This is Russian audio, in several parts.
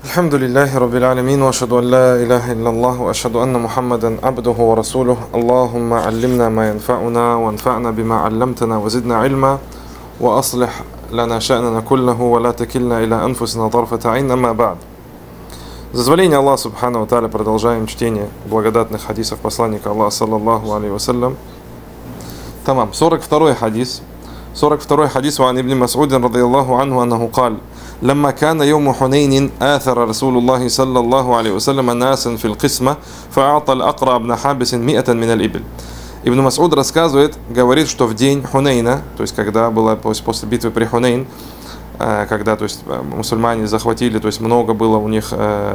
الحمد لله رب العالمين وأشهد أن لا إله إلا الله وأشهد أن محمدا عبده ورسوله اللهم علمنا ما ينفعنا وانفعنا بما علمتنا وزدنا علما وأصلح لنا شأننا كله ولا تكلنا إلى أنفسنا طرفة عين أما بعد. С дозволения Аллаха Субхану ва Тааля продолжаем чтение благодатных хадисов посланника Аллаха саллаллаху алейхи вассалям. Тамам. 42-й хадис. 42-й хадис عن ابن مسعود رضي الله عنه أنه قال: لما كان يوم حنين آثر رسول الله صلى الله عليه وسلم ناسا في القسمة فأعطى الأقرع بن حابس 100 من الإبل. Ибн Мас'уд рассказывает, говорит, что в день Хунейна, то есть когда было после битвы при Хунейн, когда, то есть, мусульмане захватили, то есть много было у них,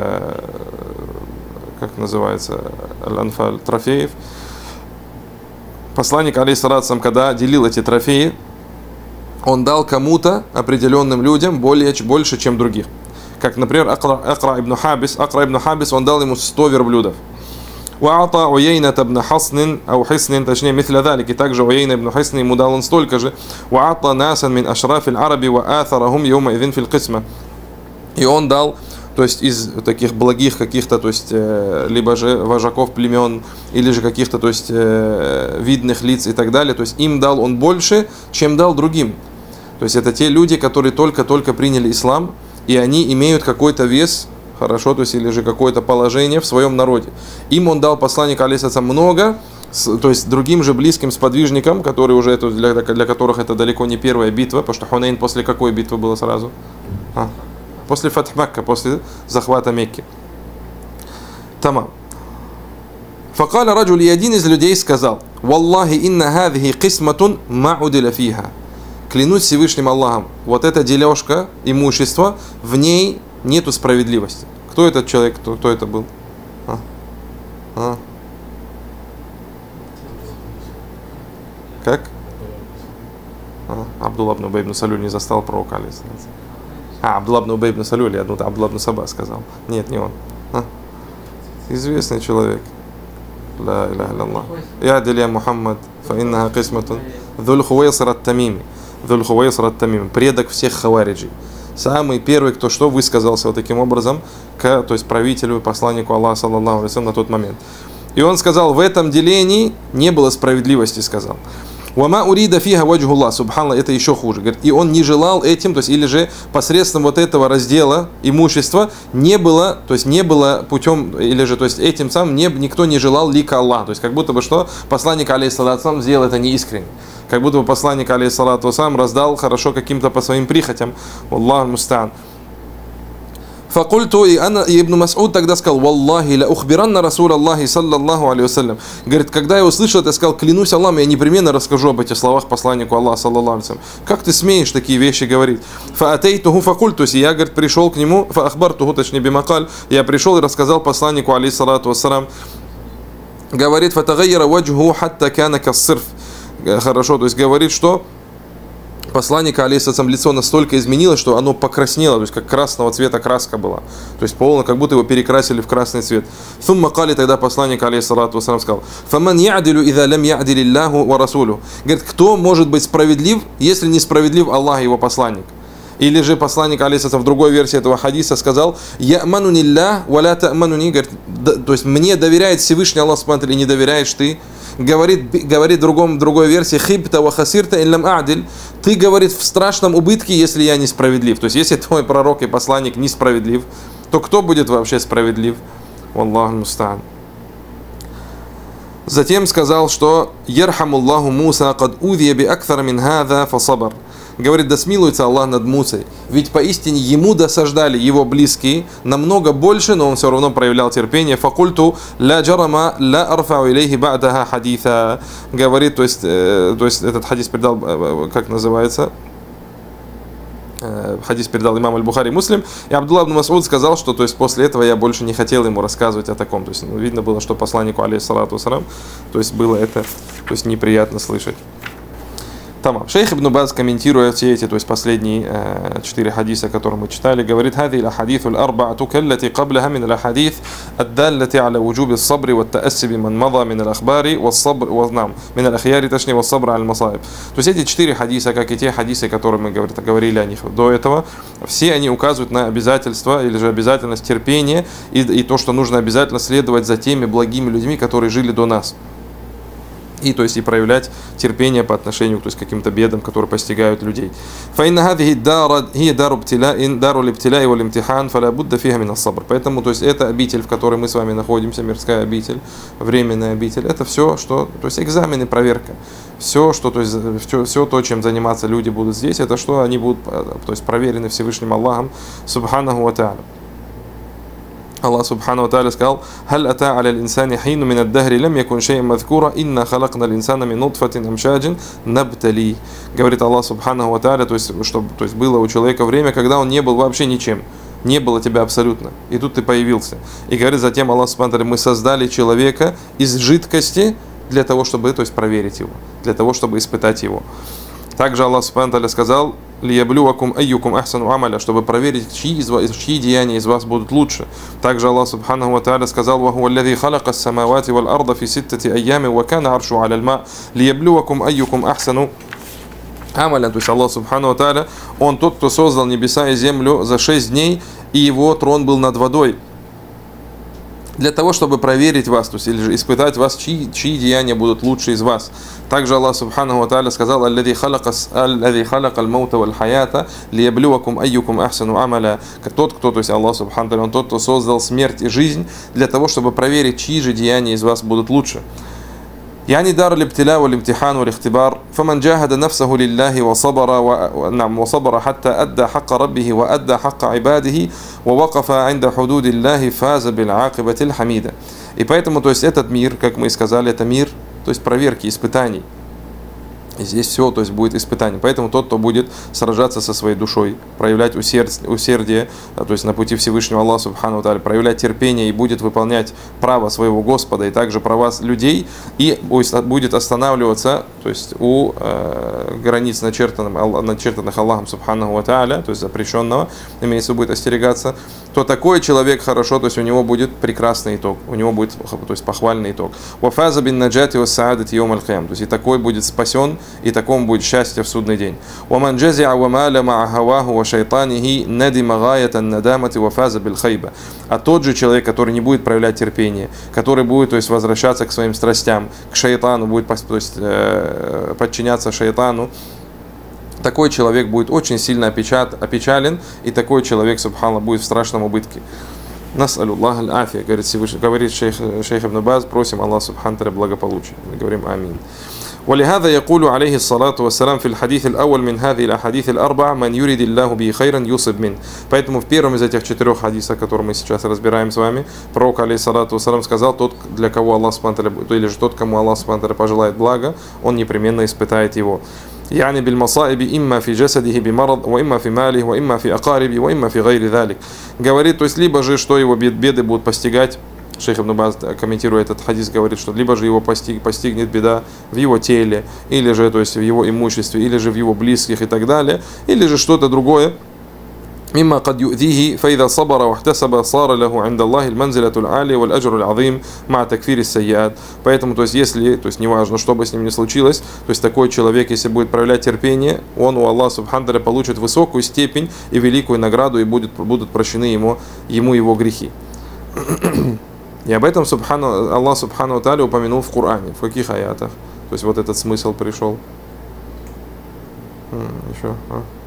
как называется, аль-анфаль, трофеев. Посланник, алейхиссалату, когда делил эти трофеи, он дал кому-то, определенным людям, больше, чем других. Как, например, Акра ибн Хабис, он дал ему 100 верблюдов. وأعطى عيينة بن حصن أو حصن точнее مثل ذلك, и также Уяйна ибн Хисн ему дал он столько же. وأعطى ناسا من أشراف العرب وآثرهم يومئذ في القسمة. И он дал, то есть из таких благих каких-то, то есть либо же вожаков племен, или же каких-то, то есть видных лиц и так далее, то есть им дал он больше, чем дал другим. То есть это те люди, которые только-только приняли ислам, и они имеют какой-то вес, хорошо, то есть или же какое-то положение в своем народе. Им он дал, посланник алейхиссалям, много, то есть другим же близким сподвижникам, которые уже это, для которых это далеко не первая битва, потому что Хунейн после какой битвы было сразу? После Фатх Макка, после захвата Мекки. Тамам. Факаля раджуль, и один из людей сказал: «Валлахи инна хадхи кисматун ма удиля фиха». Клянусь Всевышним Аллахом, вот эта дележка имущества, в ней нету справедливости. Кто этот человек? Кто это был? Как? Абдулла ибн Убай ибн Салюль не застал пророка, алейхиссалям. Абдулла ибн Убай ибн Салюль, я думаю, Абдулла ибн Саба сказал. Нет, не он. Известный человек. Ла иляха илляллах. Я диля Мухаммад, фа иннаха кисматун. Dhul Khuwaysir ат-Тамими. Dhul Khuwaysir ат-Тамими. Предок всех хавариджей. Самый первый, кто что высказался вот таким образом, то есть правителю и посланнику Аллаха саллаллаху алейхи вассалям на тот момент. И он сказал: в этом делении не было справедливости, сказал. «Вама урида фиха ваджхуллах», субханаллах, это еще хуже. Говорит, и он не желал этим, то есть или же посредством вот этого раздела имущества не было, то есть не было путем, или же, то есть этим самым никто не желал лика Аллаха. То есть как будто бы что посланник алейхиссалату сделал это неискренне. Как будто бы посланник алейхиссалату раздал хорошо каким-то по своим прихотям. Аллаху муста'ан. Факульту, и Ибн Мас'уд тогда сказал: «Валлахи ла ухбиранна Расул Аллахи саллаллаху алейхи вассалям». Говорит, когда я услышал это, я сказал: клянусь Аллахом, я непременно расскажу об этих словах посланнику Аллаха саллаллаху алейхи вассалям. Как ты смеешь такие вещи говорить? Фаатейтуху факульту, и я, говорит, пришел к нему, фаахбартуху, точнее бимакаль, я пришел и рассказал посланнику алейхиссалату вассалям. Говорит: фатагайяра ваджху хатта кана кассирф. Хорошо, то есть говорит, что посланника алейхиссалам лицо настолько изменилось, что оно покраснело, то есть как красного цвета краска была, то есть полно, как будто его перекрасили в красный цвет. Сумма кали, тогда посланник алейхиссалату вассалам сказал: фаман я'дилю иза лям я'дилиллаху ва расулю. Говорит, кто может быть справедлив, если не справедлив Аллах и его посланник? Или же посланник алейхиссалам в другой версии этого хадиса сказал: я'мануниллах ва ла та'мануни. Говорит, то есть мне доверяет Всевышний Аллах, или не доверяешь ты? Говорит в другой версии: хибта ва хасирта иллам а'диль. Ты, говорит, в страшном убытке, если я несправедлив. То есть если твой пророк и посланник несправедлив, то кто будет вообще справедлив? Аллаху муста'ан. Затем сказал, что ярхамуллаху Муса кад удия би акthар мин хаза фасабар. Говорит, да смилуется Аллах над Мусой, ведь поистине ему досаждали его близкие намного больше, но он все равно проявлял терпение. Факульту ла джарама ла арфау илейхи ба'даха хадиса. Говорит, то есть этот хадис передал, как называется, хадис передал имам аль-Бухари Муслим, и Абдулла ибн Мас'уд сказал, что, то есть после этого я больше не хотел ему рассказывать о таком. То есть видно было, что посланнику алейхиссалату вассалам, то есть было это, то есть неприятно слышать. Тамам. Шейх Ибн Баз, комментируя все эти, то есть последние 4 хадиса, которые мы читали, говорит: «Хади ал-хадис аль-арба'ату каллати qaблаха мин аль-хадис аддаллати аля вуджуби ас-сабри ват-таасси биман мада мин аль-ахбари вас-сабр мин аль-ахьяри, точнее, вас-сабр аль-масаиб». То есть эти 4 хадиса, как и те хадисы, которые мы говорили о них до этого, все они указывают на обязательство или же обязательность терпения и то, что нужно обязательно следовать за теми благими людьми, которые жили до нас. И, то есть, и проявлять терпение по отношению, то есть, к каким-то бедам, которые постигают людей. Поэтому, то есть, это обитель, в которой мы с вами находимся, мирская обитель, временная обитель, это все, что, то есть, экзамен и проверка. Все, что, то есть, все то, чем заниматься люди будут здесь, это что они будут, то есть, проверены Всевышним Аллахом, субханаху ва та'аля. Аллах субхану ва тааля сказал: «Халь ата аля л-инсани хину мин ад-дахри лам якун шей'ан мазкура, инна халакна л-инсана мин нутфатин амшаджин набтали». Говорит Аллах субхану ва тааля, то есть, чтобы, то есть было у человека время, когда он не был вообще ничем. Не было тебя абсолютно. И тут ты появился. И говорит затем Аллах субхану ва тааля: мы создали человека из жидкости для того, чтобы, то есть, проверить его, для того, чтобы испытать его. Также Аллах субхану ва тааля сказал: «Лияблювакум айюкум ахсану амаля», чтобы проверить, чьи деяния из вас будут лучше. Также Аллах субхану ва тааля сказал: «Ваху аллази халака ас-самавати вал арда фи ситтати айями ва кана аршу аля аль-ма лияблювакум айюкум ахсану амаля». То есть Аллах субхану ва тааля, Он тот, кто создал небеса и землю за 6 дней, и его трон был над водой, для того, чтобы проверить вас, то есть или же испытать вас, чьи деяния будут лучше из вас. Также Аллах субхану ва тааля сказал: «Аллади халака аль-маута валь-хаята лияблювакум айюкум ахсану амаля». Тот, кто, то есть Аллах субхану ва тааля, Он тот, кто создал смерть и жизнь для того, чтобы проверить, чьи же деяния из вас будут лучше. يعني دار الابتلاء والامتحان والاختبار فمن جاهد نفسه لله وصبر حتى أدى حق ربه وأدى حق عباده ووقف عند حدود الله فاز بالعاقبة الحميدة. И поэтому, то есть, этот мир, как мы и сказали, это мир, то есть, проверки, испытаний. И здесь все, то есть, будет испытание. Поэтому тот, кто будет сражаться со своей душой, проявлять усердие, то есть на пути Всевышнего Аллаха субхану ва тааля, проявлять терпение и будет выполнять право своего Господа и также права людей, и будет останавливаться, то есть, у границ, начертанных Аллахом субхану ва тааля, то есть запрещенного, имеется в виду, будет остерегаться, то такой человек хорошо, то есть у него будет прекрасный итог, у него будет, то есть, похвальный итог. «Вафаза бин наджати ва саадати йом аль-киям», то есть и такой будет спасен, и такому будет счастье в судный день. «Ваман джазиа ва маля ма хаваху ва шайтанихи надима гаятан надамати ва фаза бил хайба». А тот же человек, который не будет проявлять терпение, который будет, то есть, возвращаться к своим страстям, к шайтану, будет, то есть, подчиняться шайтану, такой человек будет очень сильно опечален, и такой человек, субханаллах, будет в страшном убытке. Нас'алюллах аль-афия, говорит шейх Ибн Баз, просим Аллах субхану ва тааля благополучия. Мы говорим амин. ولهذا يقول عليه الصلاة والسلام في الحديث الأول من هذه الأحاديث الأربعة من يريد الله به خيرا يصب منه. Поэтому в первом из этих 4 хадисов, которые мы сейчас разбираем с вами, пророк алейхиссалату вассалам сказал: тот, для кого Аллах субхану ва тааля, или же тот, кому Аллах субхану ва тааля пожелает блага, он непременно испытает его. يعني بالمصائب إما في جسده بمرض وإما في ماله وإما في أقاربه وإما في غير ذلك. Говорит, то есть либо же, что его беды будут постигать. Шейх Ибн Баз, комментируя этот хадис, говорит, что либо же его постигнет беда в его теле, или же, то есть, в его имуществе, или же в его близких и так далее, или же что-то другое. مما قد يؤذيه فإذا صبر واحتسب صار له عند الله المنزلة العالية والأجر العظيم مع تكفير السيئات. Поэтому, то есть, если, то есть, неважно, что бы с ним ни случилось, то есть, такой человек, если будет проявлять терпение, он у Аллаха субхану ва тааля получит высокую степень и великую награду, и будут прощены ему его грехи. И об этом Аллах субхану ва тааля упомянул в Коране. В каких аятах? То есть вот этот смысл пришел. Еще.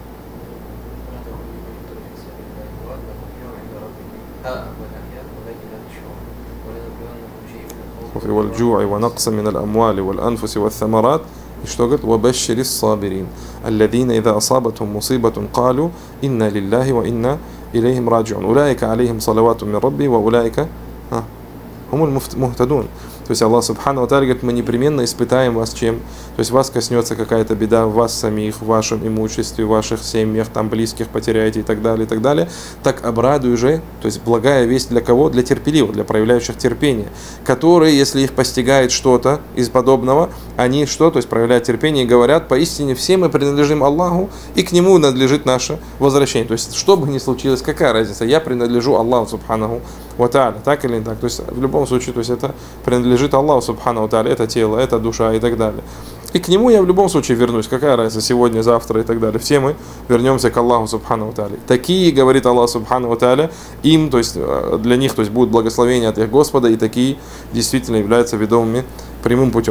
والجوع ونقص من الأموال والأنفس والثمرات. И что говорит? وبشر الصابرين الذين إذا أصابتهم مصيبة قالوا إنا لله وإنا إليهم راجعون أولئك عليهم صلوات من ربي وأولئك هم المهتدون. То есть Аллах Субхану ва Тааля говорит, мы непременно испытаем вас чем? То есть вас коснется какая-то беда в вас самих, в вашем имуществе, в ваших семьях, там близких потеряете и так далее, и так далее. Так обрадуй же, то есть благая весть для кого? Для терпеливых, для проявляющих терпение, которые, если их постигает что-то из подобного, они что? То есть проявляют терпение и говорят, поистине все мы принадлежим Аллаху, и к Нему надлежит наше возвращение. То есть, что бы ни случилось, какая разница? Я принадлежу Аллаху Субханаху ва Тааля, так или не так? То есть, в любом случае, то есть, это принадлежит Аллаху Субханаху ва Тааля, это тело, это душа и так далее. И к Нему я в любом случае вернусь. Какая разница сегодня, завтра и так далее. Все мы вернемся к Аллаху Субханаху ва Тааля. Такие, говорит Аллах Субханаху ва Тааля, им, то есть, для них, то есть, будет благословение от их Господа, и такие действительно являются ведомыми прямым путем.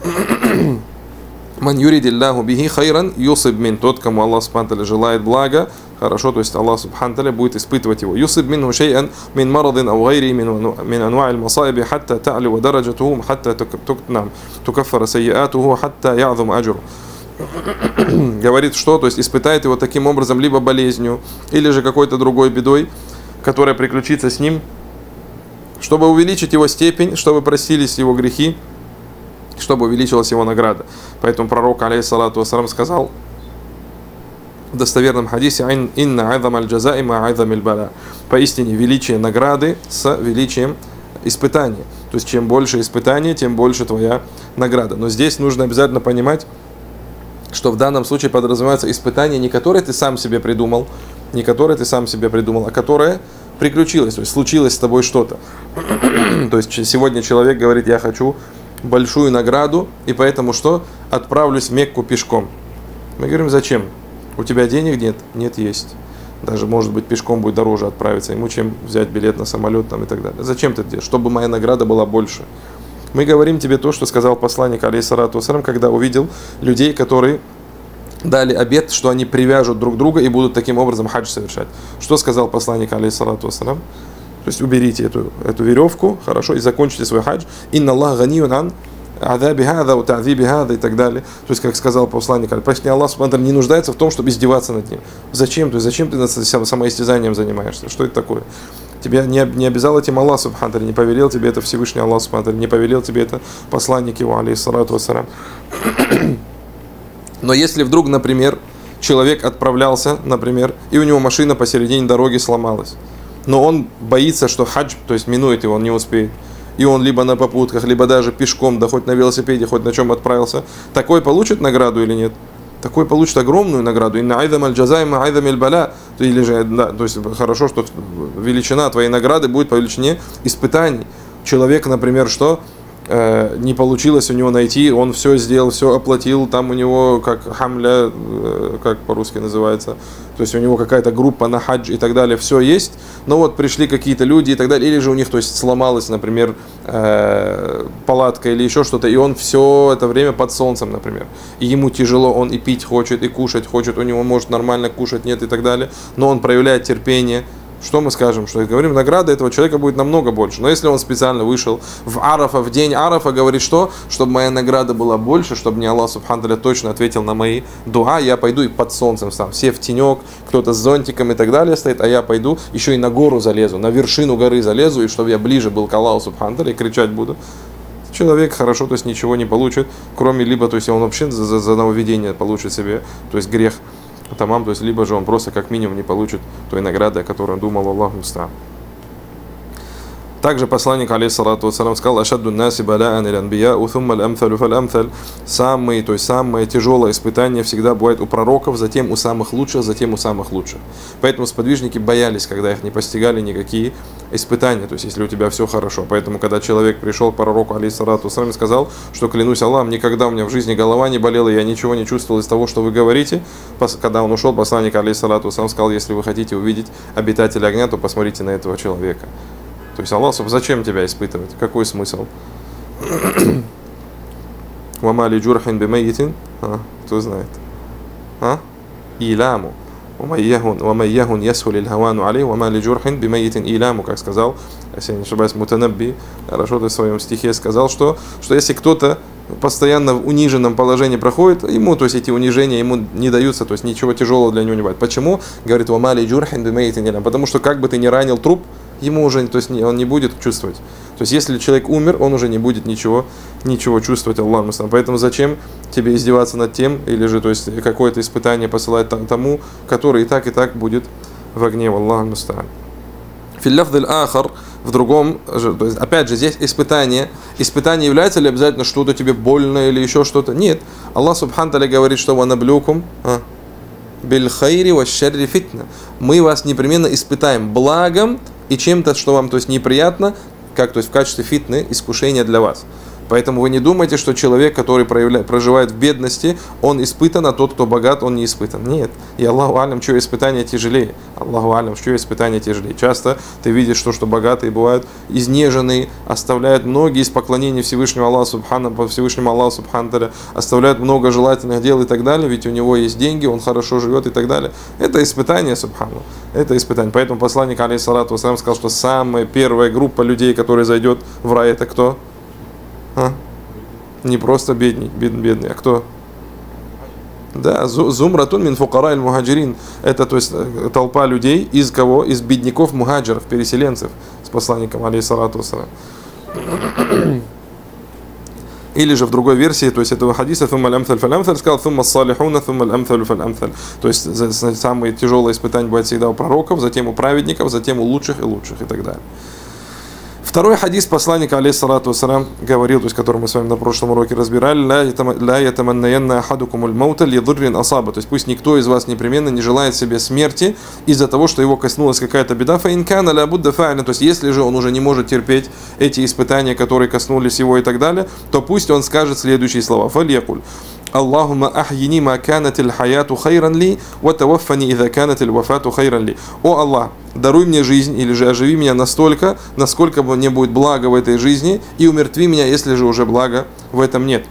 Ман юридиллаху бихи хайран юсиб мин, тот, кому Аллах Субхану ва Тааля желает блага, хорошо, то есть Аллах Субхану ва Тааля будет испытывать его. Юсиб минху шей'ан мин марадин ау гайри мин анва'иль масаиби хатта та'лю дараджатуху хатта тукаффара сайяатуху хатта я'зум аджру. Говорит, что, то есть испытает его таким образом либо болезнью, или же какой-то другой бедой, которая приключится с ним, чтобы увеличить его степень, чтобы простились его грехи, чтобы увеличилась его награда. Поэтому пророк, алейхиссалату вассалам, сказал в достоверном хадисе: «Инна айзам аль-джазаи ма айзам аль-бала». Поистине величие награды с величием испытания. То есть чем больше испытаний, тем больше твоя награда. Но здесь нужно обязательно понимать, что в данном случае подразумевается испытание, не которое ты сам себе придумал, а которое приключилось, то есть случилось с тобой что-то. То есть сегодня человек говорит: я хочу большую награду, и поэтому что? Отправлюсь в Мекку пешком. Мы говорим: зачем? У тебя денег нет? Нет, есть. Даже, может быть, пешком будет дороже отправиться ему, чем взять билет на самолет там, и так далее. Зачем ты это делаешь? Чтобы моя награда была больше. Мы говорим тебе то, что сказал посланник, алейхиссалату вассалям, когда увидел людей, которые дали обет, что они привяжут друг друга и будут таким образом хадж совершать. Что сказал посланник, алейхиссалату вассалям? То есть уберите эту веревку, хорошо, и закончите свой хадж. Инна Аллах ганиюн ан адаби хада, ута'зиби хада и так далее. То есть, как сказал посланник, поистине Аллах Субхану ва Тааля не нуждается в том, чтобы издеваться над ним. Зачем? То есть, зачем ты над самоистязанием занимаешься? Что это такое? Тебя не обязал этим Аллах Субхану ва Тааля, не повелел тебе это Всевышний Аллах Субхану ва Тааля, не повелел тебе это посланник его, алейхиссалату вассалям. Но если вдруг, например, человек отправлялся, например, и у него машина посередине дороги сломалась, но он боится, что хадж, то есть минует его, он не успеет, и он либо на попутках, либо даже пешком, да хоть на велосипеде, хоть на чем отправился, такой получит награду или нет? Такой получит огромную награду. Инна айзам аль-джазай ма айзам аль-бала. Или же, да, то есть хорошо, что величина твоей награды будет по величине испытаний. Человек, например, что не получилось у него найти, он все сделал, все оплатил, там у него как хамля, как по-русски называется, то есть у него какая-то группа на хадж и так далее, все есть, но вот пришли какие-то люди и так далее, или же у них, то есть сломалась, например, палатка или еще что-то, и он все это время под солнцем, например, и ему тяжело, он и пить хочет, и кушать хочет, у него может нормально кушать, нет и так далее, но он проявляет терпение. Что мы скажем? Что говорим, награда этого человека будет намного больше. Но если он специально вышел в Арафа, в день Арафа, говорит, что? Чтобы моя награда была больше, чтобы мне Аллах Субхану ва Тааля точно ответил на мои дуа, я пойду и под солнцем сам. Все в тенек, кто-то с зонтиком и так далее стоит, а я пойду еще и на гору залезу, на вершину горы залезу, и чтобы я ближе был к Аллаху Субхану ва Тааля и кричать буду. Человек хорошо, то есть ничего не получит, кроме либо, то есть он вообще за нововведение получит себе, то есть грех тамам, то есть либо же он просто как минимум не получит той награды, о которой он думал, Аллаху муста'ан. Также посланник, алейхиссалату вассалям, сказал: «Ашадду наси бала'ан иль-анбия'у thumma аль-амтhalю фаль-амтhalь». Самое тяжелое испытание всегда бывает у пророков, затем у самых лучших, затем у самых лучших. Поэтому сподвижники боялись, когда их не постигали никакие испытания, то есть если у тебя все хорошо. Поэтому, когда человек пришел к пророку, алейхиссалату вассалям, и сказал, что клянусь Аллахом, никогда у меня в жизни голова не болела, я ничего не чувствовал из того, что вы говорите. Когда он ушел, посланник, алейхиссалату вассалям, сказал: если вы хотите увидеть обитателя огня, то посмотрите на этого человека. То есть Аллах, зачем тебя испытывать? Какой смысл? Вамали джурхин бимайятин, кто знает? Иламу. Вамайяхун ясху лильхавану алей, вамали джурхин бимайятин иламу, как сказал, если я не ошибаюсь, Мутанабби, хорошо, ты в своем стихе сказал, что если кто-то постоянно в униженном положении проходит, ему, то есть эти унижения ему не даются, то есть ничего тяжелого для него не бывает. Почему? Говорит: вамали джурхин бимайятин илам. Потому что как бы ты ни ранил труп, ему уже, то есть он не будет чувствовать. То есть если человек умер, он уже не будет ничего чувствовать, Аллах мустан. Поэтому зачем тебе издеваться над тем, или же, то есть какое-то испытание посылать тому, который и так будет в огне, Аллах мустан. Филляфдаль ахар, в другом, то есть, опять же, здесь испытание. Испытание является ли обязательно что-то тебе больно или еще что-то? Нет. Аллах субхану та'аля говорит, что ванаблюкум биль хайри ва шарри фитна. Мы вас непременно испытаем благом и чем-то, что вам, то есть, неприятно, как, то есть, в качестве фитны, искушения для вас. Поэтому вы не думайте, что человек, который проживает в бедности, он испытан, а тот, кто богат, он не испытан. Нет. И Аллаху алям, что испытание тяжелее. Аллаху алям, что испытание тяжелее. Часто ты видишь, что богатые бывают изнеженные, оставляют многие из поклонений Всевышнему Аллаху Субхану та'аля, оставляют много желательных дел и так далее, ведь у него есть деньги, он хорошо живет и так далее. Это испытание, Субхану. Это испытание. Поэтому посланник, алейхиссалату вассалям, сказал, что самая первая группа людей, которая зайдет в рай, это кто? Не просто бедный, а кто? Да, зумратун мин фукара аль-мухаджирин. Это, то есть, толпа людей из кого? Из бедняков мухаджиров, переселенцев, с посланником, алейхиссалату вассалям. Или же в другой версии, то есть этого хадиса, ثم الأمثل فالأمثل, сказал ثم الصالحون ثم الأمثل فالأمثل. То есть самые тяжелые испытания бывают всегда у пророков, затем у праведников, затем у лучших и лучших и так далее. Второй хадис посланника, алейхиссалату вассалям, говорил, то есть, который мы с вами на прошлом уроке разбирали, ла ятаманнаянна ахадукумуль маута лидуррин асаба. То есть пусть никто из вас непременно не желает себе смерти из-за того, что его коснулась какая-то беда. Фаинкана ля будда фа'алин. То есть если же он уже не может терпеть эти испытания, которые коснулись его и так далее, то пусть он скажет следующие слова. Фальякуль. Аллахумма ахьини ма канатил хаяту хайран ли, ва таваффани иза канатил вафату хайран ли. О Аллах, даруй мне жизнь, или же оживи меня настолько, насколько мне будет благо в этой жизни, и умертви меня, если же уже блага в этом нет.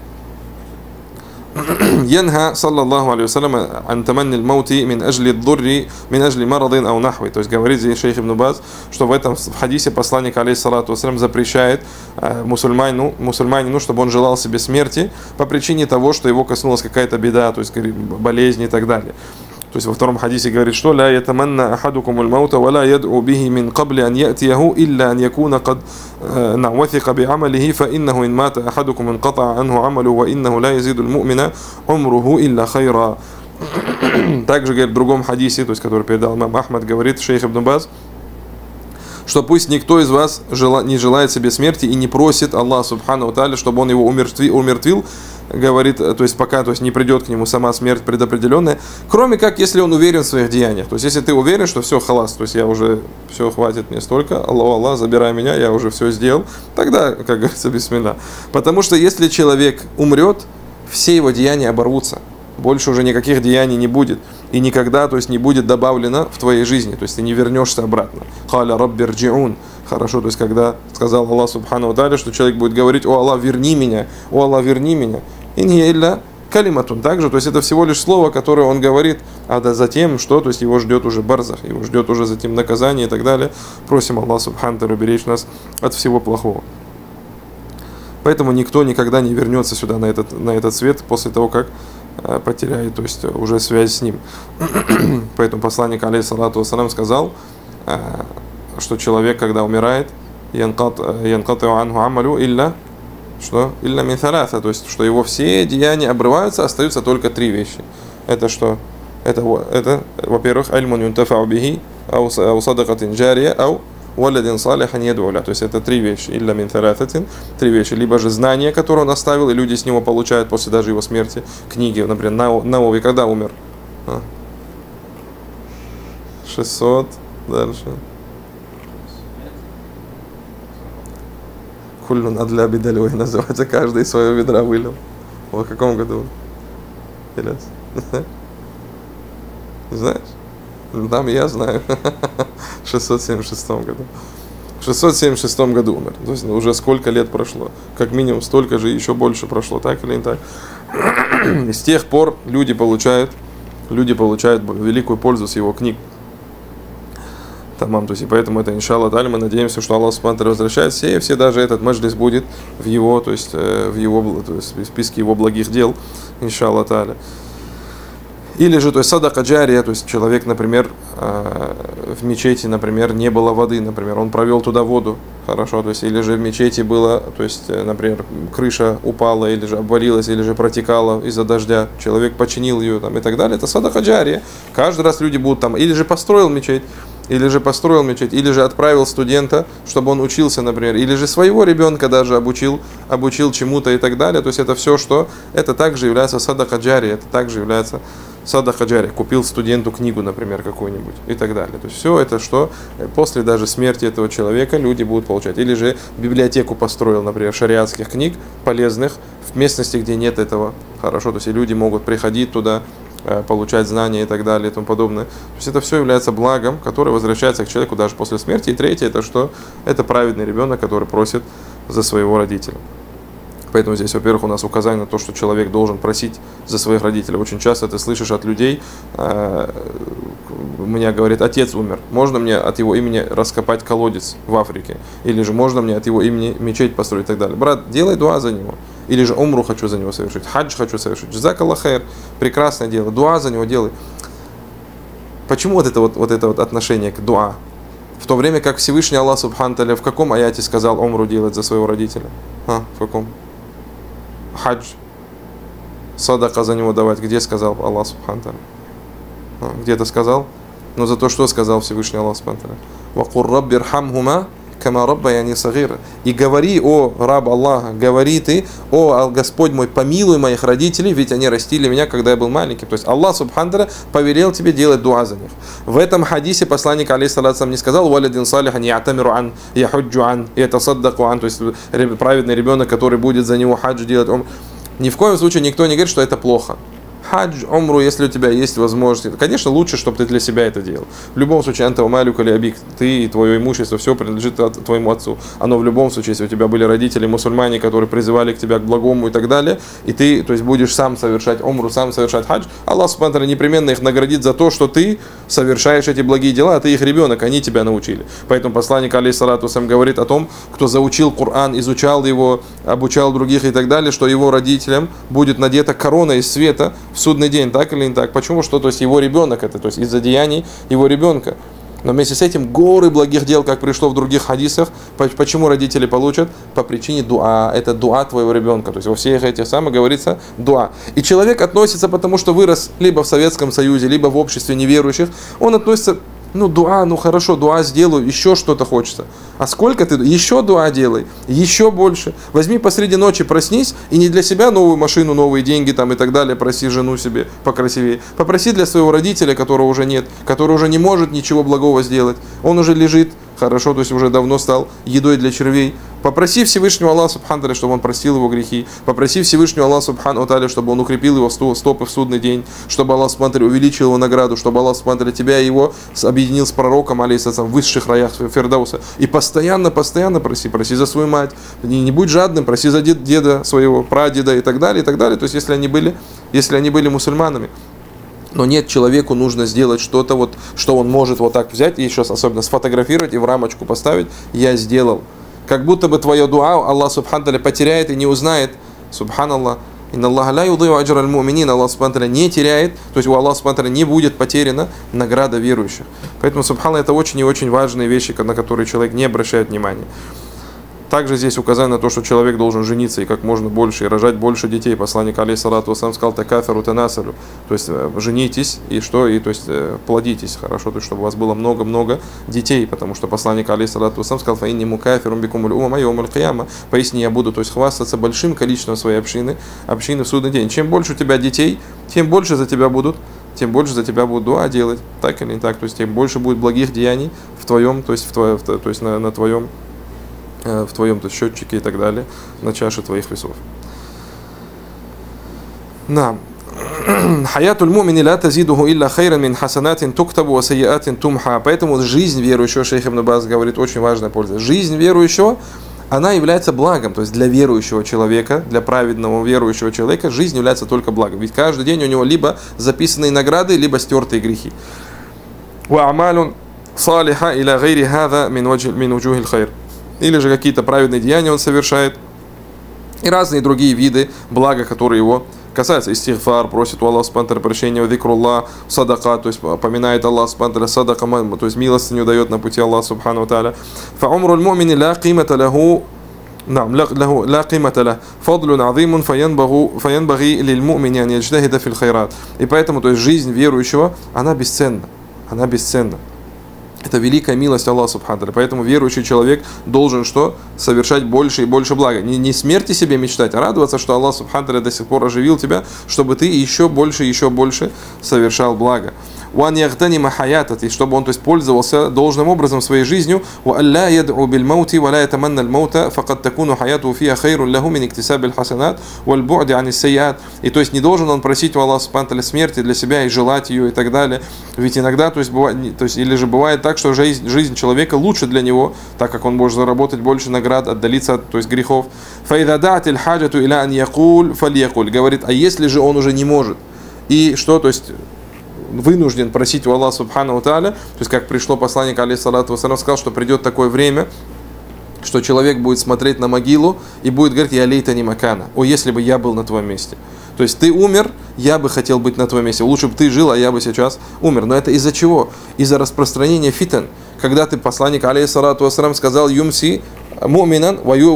Янха, саллаллаху алейхи вассалям, ан таманни аль-маути мин ажли ад-дурри, мин ажли марадин ау нахви. То есть говорит здесь шейх Ибн Баз, что в этом в хадисе посланник, алейхиссалату вассалям, запрещает мусульманину, чтобы он желал себе смерти по причине того, что его коснулась какая-то беда, то есть болезнь и так далее. То есть во втором хадисе говорит, что لا يتمنى أحدكم الموت ولا يدعو به من قبل أن يأتيه إلا أن يكون قد وثق بعمله فإنه إن مات أحدكم انقطع عنه عمله وإنه لا يزيد المؤمن عمره إلا خيرا. Также говорит в другом хадисе, то есть который передал имам Ахмад, говорит шейх Ибн Баз, что пусть никто из вас не желает себе смерти и не просит Аллаха Субхану Тааля, чтобы он его умертвил, говорит, то есть пока, то есть не придет к нему сама смерть предопределенная, кроме как если он уверен в своих деяниях. То есть если ты уверен, что все, халас, то есть я уже, все, хватит мне столько, Аллах, забирай меня, я уже все сделал, тогда, как говорится, бисмилля. Потому что если человек умрет, все его деяния оборвутся. Больше уже никаких деяний не будет. И никогда, то есть не будет добавлено в твоей жизни. То есть ты не вернешься обратно. Халя рабби рджиун. Хорошо, то есть когда сказал Аллах Субхану ва Тааля, что человек будет говорить: о Аллах, верни меня, о Аллах, верни меня. Инхи илля калиматун. Также, то есть это всего лишь слово, которое он говорит, а затем что, то есть его ждет уже барзах, его ждет уже затем наказание и так далее. Просим Аллах Субхану ва Тааля беречь нас от всего плохого. Поэтому никто никогда не вернется сюда, на этот свет, после того, как потеряет, то есть уже связь с ним. Поэтому посланник, алейхиссалату вассалям, сказал, что человек, когда умирает, янкатиу анху амалю илля, что? Илля мин саласа, то есть что его все деяния обрываются, остаются только три вещи. Это что? Это во-первых, альмун юнтафау бихи, ау садакатин джария, ау валядин салихан ядуля. То есть это три вещи. Илля мин саласатин, три вещи. Либо же знания, которые он оставил, и люди с него получают после даже его смерти. Книги, например, Наови когда умер? 600, дальше. Куллун адля бидалюй называется, каждый из своего ведра вылил. В каком году? Не знаешь? Там я знаю. В 676 году. В 676 году умер. То есть уже сколько лет прошло? Как минимум столько же, еще больше прошло, так или не так? И с тех пор люди получают великую пользу с его книг. Тамам, то есть, и поэтому это, иншаллах та'аля, мы надеемся, что Аллах Субхану ва Тааля возвращает все даже этот маджлис будет в его, то есть в списке его благих дел, иншаллах та'аля. Или же, то есть садака джария, то есть человек, например, в мечети, например, не было воды, например, он провел туда воду, хорошо, то есть, или же в мечети было, то есть, например, крыша упала, или же обвалилась, или же протекала из-за дождя, человек починил ее там, и так далее, это садака джария. Каждый раз люди будут там, или же построил мечеть, или же отправил студента, чтобы он учился, например, или же своего ребенка даже обучил чему-то и так далее. То есть это все, что это также является садака джария, это также является садака джария. Купил студенту книгу, например, какую-нибудь и так далее. То есть все это, что после даже смерти этого человека люди будут получать. Или же библиотеку построил, например, шариатских книг полезных в местности, где нет этого. Хорошо, то есть и люди могут приходить туда, получать знания и так далее и тому подобное. То есть это все является благом, которое возвращается к человеку даже после смерти. И третье, это что? Это праведный ребенок, который просит за своего родителя. Поэтому здесь, во-первых, у нас указание на то, что человек должен просить за своих родителей. Очень часто ты слышишь от людей, мне говорит, отец умер, можно мне от его имени раскопать колодец в Африке? Или же можно мне от его имени мечеть построить и так далее. Брат, делай дуа за него. Или же умру хочу за него совершить, хадж хочу совершить. Джазак Аллах хайр, прекрасное дело, дуа за него делай. Почему вот это отношение к дуа? В то время как Всевышний Аллах Субхану Та'аля в каком аяте сказал умру делать за своего родителя? В каком? Хадж. Садака за него давать. Где сказал Аллах Субхану Та'аля? Где-то сказал? Но за то, что сказал Всевышний Аллах Субхану Та'аля? «Вакур рабби рхамхума кама раббаяни сагира». И говори, о раб Аллаха, говори ты, о Господь мой, помилуй моих родителей, ведь они растили меня, когда я был маленьким. То есть Аллах Субхану Та'аля повелел тебе делать дуа за них. В этом хадисе посланник алейхиссалату не сказал «Валядин салихан я'тамиру ан, яхуджу ан, ятасаддаку ан», то есть праведный ребенок, который будет за него хадж делать. Ни в коем случае никто не говорит, что это плохо. Хадж, умру, если у тебя есть возможность. Конечно, лучше, чтобы ты для себя это делал. В любом случае, анта умалюк или абик, ты и твое имущество, все принадлежит твоему отцу. Оно в любом случае, если у тебя были родители мусульмане, которые призывали к тебе к благому и так далее, и ты, то есть, будешь сам совершать умру, сам совершать хадж, Аллах Субхану Та'аля непременно их наградит за то, что ты совершаешь эти благие дела, а ты их ребенок, они тебя научили. Поэтому посланник алейхиссалату вассалям говорит о том, кто заучил Коран, изучал его, обучал других и так далее, что его родителям будет надета корона из света в судный день, так или не так? Почему? Что, то есть его ребенок это, то есть из-за деяний его ребенка. Но вместе с этим горы благих дел, как пришло в других хадисах, почему родители получат? По причине дуа. Это дуа твоего ребенка. То есть во всех этих самых говорится дуа. И человек относится, потому что вырос либо в Советском Союзе, либо в обществе неверующих, он относится, дуа, хорошо, дуа сделаю, еще что-то хочется. А сколько ты? Еще дуа делай, еще больше. Возьми посреди ночи, проснись, и не для себя новую машину, новые деньги там и так далее, проси жену себе покрасивее. Попроси для своего родителя, которого уже нет, который уже не может ничего благого сделать. Он уже лежит, хорошо, то есть уже давно стал едой для червей. Попроси Всевышнего Аллаха Субхану Та'аля, чтобы он простил его грехи. Попроси Всевышнего Аллаха Субхану Та'аля, чтобы он укрепил его стопы в судный день, чтобы Аллах Субхану Та'аля увеличил его награду, чтобы Аллах Субхану Та'аля тебя и его объединил с пророком, алейхиссалям, в высших раях Фирдауса. И постоянно проси за свою мать. Не будь жадным, проси за деда своего, прадеда и так далее, и так далее. То есть если они были мусульманами. Но нет, человеку нужно сделать что-то, что он может вот так взять и еще особенно сфотографировать и в рамочку поставить. Я сделал. Как будто бы твое дуа Аллах Субхану Та'аля потеряет и не узнает. Субханаллах. Инна Аллаха ля юди'у аджра аль-му'минин. Аллах Субхану Та'аля не теряет, то есть у Аллаха Субхану Та'аля не будет потеряна награда верующих. Поэтому, субханаллах, это очень и очень важные вещи, на которые человек не обращает внимания. Также здесь указание на то, что человек должен жениться и как можно больше, и рожать больше детей. Посланник алейхиссалату вассалям сказал такаферу танасалю, то есть женитесь и то есть плодитесь, хорошо, то есть чтобы у вас было много-много детей, потому что посланник алейхиссалату вассалям сказал фаинни мукафирум бикумуль умма йомуль кияма, поясни, я буду, то есть хвастаться большим количеством своей общины в судный день. Чем больше у тебя детей, тем больше за тебя будут дуа делать, так или не так, то есть тем больше будет благих деяний в твоем, то есть на твоем счетчике и так далее, на чаше твоих весов. Да. Хаятуль мумини ла тазидуху илля хайран мин хасанатин туктабу ва сайяатин тумха. Поэтому жизнь верующего, шейх Ибн Баз говорит, очень важная польза. Жизнь верующего, она является благом, то есть для верующего человека, для праведного верующего человека жизнь является только благом. Ведь каждый день у него либо записанные награды, либо стертые грехи. Ва амалун салиха иля гайри хаза мин уджухил хайр. Или же какие-то праведные деяния он совершает, и разные другие виды блага, которые его касается истигфар, просит у Аллаха субхану ва тааля прощения, зикруллах, садака, то есть поминает Аллах субхану ва тааля, садака, то есть милостыню дает на пути Аллаха субхану ва тааля. فعمر المؤمن لا قيمة له نعم لا قيمة له فضل عظيم فينبغي للمؤمن أن يجتهد في الخيرات. И поэтому, то есть жизнь верующего, она бесценна. Она бесценна. Это великая милость Аллаха субхану ва тааля. Поэтому верующий человек должен что? Совершать больше и больше блага. Не смерти себе мечтать, а радоваться, что Аллах субхану ва тааля до сих пор оживил тебя, чтобы ты еще больше совершал благо. وأن يغتنم حياته, чтобы он, то есть, пользовался должным образом своей жизнью. وألا يدعو بالموت ولا يتمنى الموت فقد تكون حياته فيها خير له من اكتساب الحسنات والبعد عن السيئات. И то есть не должен он просить у Аллаха субхану ва тааля смерти для себя и желать ее и так далее. Ведь иногда, то есть, или же бывает так, что жизнь человека лучше для него, так как он может заработать больше наград, отдалиться от, то есть, грехов. فإذا دعت الحاجة إلى أن يقول فليقل. Говорит, а если же он уже не может и что, то есть вынужден просить у Аллаха субхану ва тааля, то есть как пришло посланник алейхиссалату вассалям, сказал, что придет такое время, что человек будет смотреть на могилу и будет говорить: «Я лейтани макана», о, если бы я был на твоем месте. То есть ты умер, я бы хотел быть на твоем месте. Лучше бы ты жил, а я бы сейчас умер. Но это из-за чего? Из-за распространения фитан. Когда ты, посланник алейхиссалату вассалям, сказал: «Юмси مؤمنا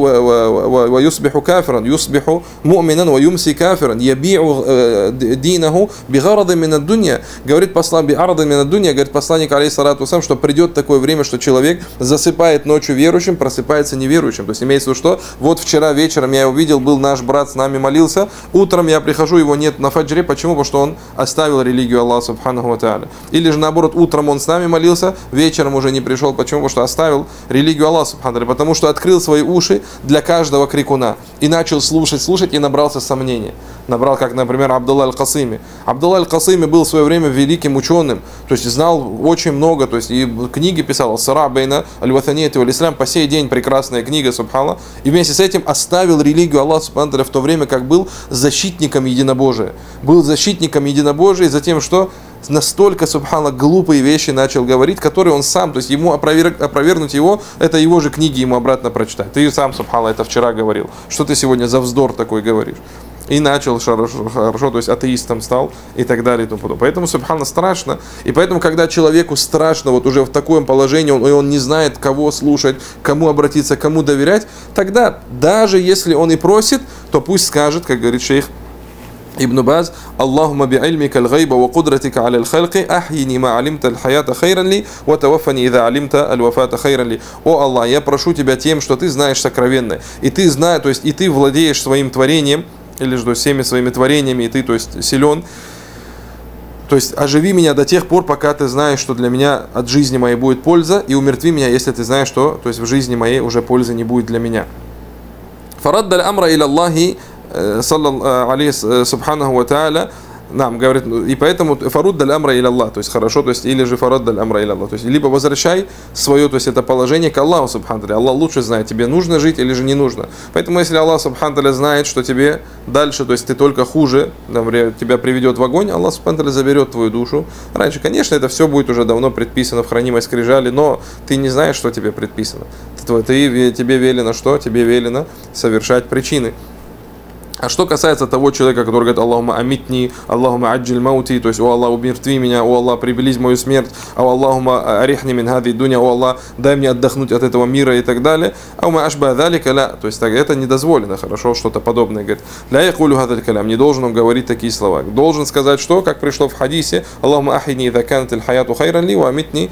ويصبح كافرا يصبح مؤمنا ويمسي كافرا يبيع دينه بغرض من الدنيا». Говорит посланник алейхиссалату вассалям, что придет такое время, что человек засыпает ночью верующим, просыпается неверующим. То есть имеется в виду, что вот вчера вечером я его видел, был наш брат, с нами молился, утром я прихожу, его нет на фаджре. Почему? Потому что он оставил религию Аллаха субхану ва тааля. Или же наоборот, утром он с нами молился, вечером уже не пришел. Почему? Потому что оставил религию Аллаха субхану ва тааля. Потому что открыл свои уши для каждого крикуна и начал слушать и набрался сомнения. Набрал, как, например, Абдулла аль-Касими. Абдулла аль-Касими был в свое время великим ученым, то есть знал очень много, то есть и книги писал, «Сара бейна аль-Ватанияти валь-Ислам», по сей день прекрасная книга, субхана, и вместе с этим оставил религию Аллаха субхану ва тааля в то время, как был защитником единобожия. Был защитником единобожия, и затем что? Настолько, субхана, глупые вещи начал говорить, которые он сам, то есть ему опровергнуть его, это его же книги ему обратно прочитать. Ты сам, субхана, это вчера говорил. Что ты сегодня за вздор такой говоришь? И начал хорошо, то есть атеистом стал и так далее и тому подобное. Поэтому, субхана, страшно. И поэтому, когда человеку страшно, вот уже в таком положении, он не знает, кого слушать, кому обратиться, кому доверять, тогда, даже если он и просит, то пусть скажет, как говорит шейх Ибн Баз: «Аллахума би'ильмика аль-гайба ва кудратика аля аль-халки ахйини ма алимта аль-хаята хайран ли ва таваффани иза алимта аль-вафата хайран ли». О Аллах, я прошу тебя тем, что ты знаешь сокровенное, и ты знаешь, то есть и ты владеешь своим творением, или же всеми своими творениями, и ты, то есть, силен. То есть оживи меня до тех пор, пока ты знаешь, что для меня от жизни моей будет польза, и умертви меня, если ты знаешь, что, то есть, в жизни моей уже пользы не будет для меня. Фарадда аль-амра иля Аллахи субханаху ва тааля. Нам говорит, и поэтому фарудда аль-амра иля Аллах, то есть хорошо, то есть или же фарадда аль-амра иля Аллах, то есть либо возвращай свое, то есть это положение к Аллаху субхану ва тааля. Аллах лучше знает, тебе нужно жить или же не нужно. Поэтому если Аллах субхану ва тааля знает, что тебе дальше, то есть ты только хуже, например, тебя приведет в огонь, Аллах субхану ва тааля заберет твою душу. Раньше, конечно, это все будет уже давно предписано в хранимой скрижали, но ты не знаешь, что тебе предписано. Тебе велено что? Тебе велено совершать причины. А что касается того человека, который говорит: «Аллахума амитни, Аллахума аджил маути», то есть: «О Аллах, умертви меня, о Аллах, приблизь мою смерть», «О Аллахума арихни мин хади дуня», «О Аллах, дай мне отдохнуть от этого мира» и так далее. «А ума ашба далика ля», то есть это недозволено, хорошо, что-то подобное. Говорит: «Ля якулю хадаль калям», не должен он говорить такие слова. Должен сказать что? Как пришло в хадисе: «Аллахума ахини иза канат аль-хаяту хайран ли, ва амитни,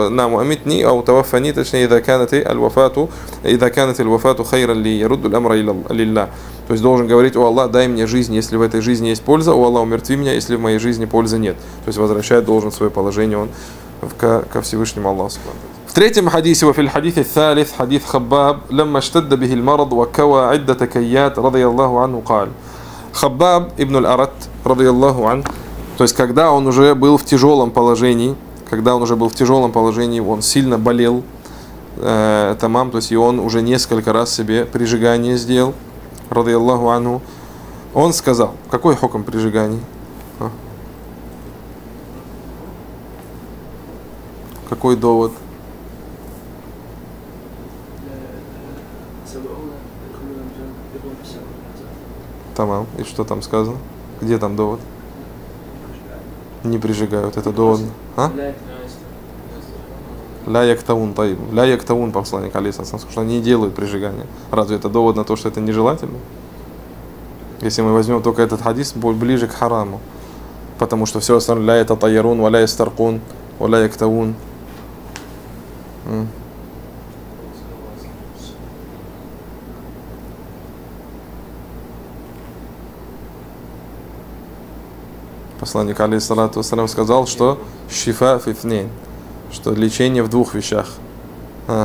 ау таваффани, точнее, иза канат аль-вафату хайран ли, ярудду аль-амра лилля». То есть должен говорить: «О Аллах, дай мне жизнь, если в этой жизни есть польза, о Аллах, умертви меня, если в моей жизни пользы нет». То есть возвращать должен свое положение он ко Всевышнему Аллаху. В третьем хадисе, وفي الحديث الثالث حديث خباب لما اشتد به المرض وكوى عدة كيات رضي الله عنه قال. Хаббаб ибн аль-Арат, رضي الله عنه, то есть когда он уже был в тяжелом положении, он сильно болел, тамам, то есть и он уже несколько раз себе прижигание сделал, رضي الله عنه, он сказал: какой хукм прижигания? Какой довод? Тамам. И что там сказано? Где там довод? Не прижигают, это довод. А? Ля яктаун, таиб. Ля яктаун, посланник алейхиссалам, что они не делают прижигание. Разве это довод на то, что это нежелательно? Если мы возьмем только этот хадис, ближе к хараму. Потому что все остальное ля это тайярун, ва ля ястаркун, ва ля яктаун. Посланник алейхиссалату вассалям сказал, что шифа фифнейн, что лечение в двух вещах. В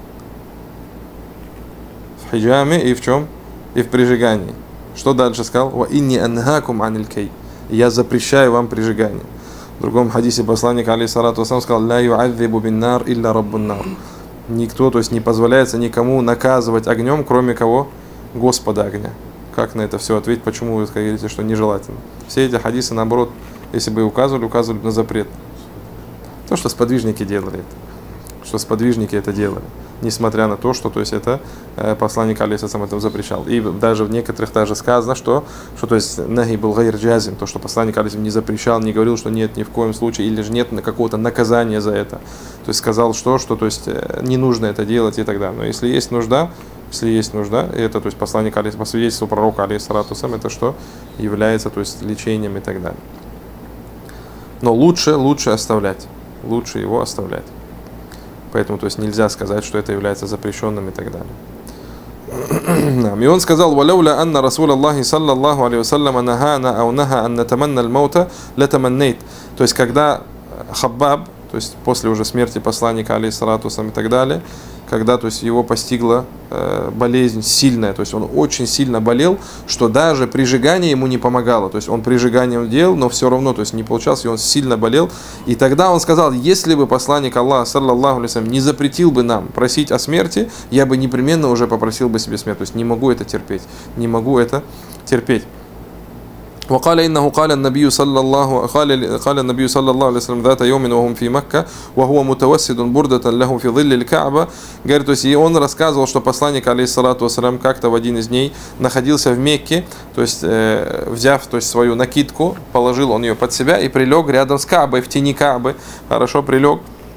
хиджаме и в чем? И в прижигании. Что дальше сказал? Ва инни анхакум аниль кей. Я запрещаю вам прижигание. В другом хадисе посланник алейхиссалату вассалям сказал: ля ю'адзибу бин-нар илля раббун-нар. Никто, то есть не позволяется никому наказывать огнем, кроме кого? Господа огня. Как на это все ответить? Почему вы говорите, что нежелательно? Все эти хадисы, наоборот, если бы указывали на запрет. То, что сподвижники делали это. Что сподвижники это делали. Несмотря на то, что то есть это посланник алейхиссалам это запрещал. И даже в некоторых даже сказано, что то есть нахи был гайр джазим, то, что посланник алейхиссалам не запрещал, не говорил, что нет, ни в коем случае, или же нет какого-то наказания за это. То есть сказал, что то есть не нужно это делать и так далее. Но если есть нужда, и это, то есть посланник по свидетельству пророка алейхиссалату вассалям, это что является, то есть лечением и так далее. Но лучше оставлять. Лучше его оставлять. Поэтому, то есть нельзя сказать, что это является запрещенным и так далее. И он сказал: «Валауля анна Расул Аллахи саллаллаху алейхи вассалям нахана ау наха ан натаманна аль-маута латаманнейт». То есть когда Хаббаб, то есть после уже смерти посланника алейхиссалату вассалям и так далее, когда то есть его постигла болезнь сильная, то есть он очень сильно болел, что даже прижигание ему не помогало, то есть он прижиганием делал, но все равно то есть не получалось, и он сильно болел. И тогда он сказал: если бы посланник Аллаха саллаллаху алейхи вассалям не запретил бы нам просить о смерти, я бы непременно уже попросил бы себе смерть. То есть не могу это терпеть, не могу это терпеть. وقال إنه قال النبي صلى الله عليه وسلم ذات يوم وهم في مكة وهو متوسد بردة له في ظل الكعبة. Говорит, то есть и он рассказывал, что посланник алейхиссалату вассалям как-то в один из дней находился в Мекке, то есть взяв то есть свою накидку, положил он ее под себя и прилег рядом с Каабой, в тени Каабы, хорошо прилег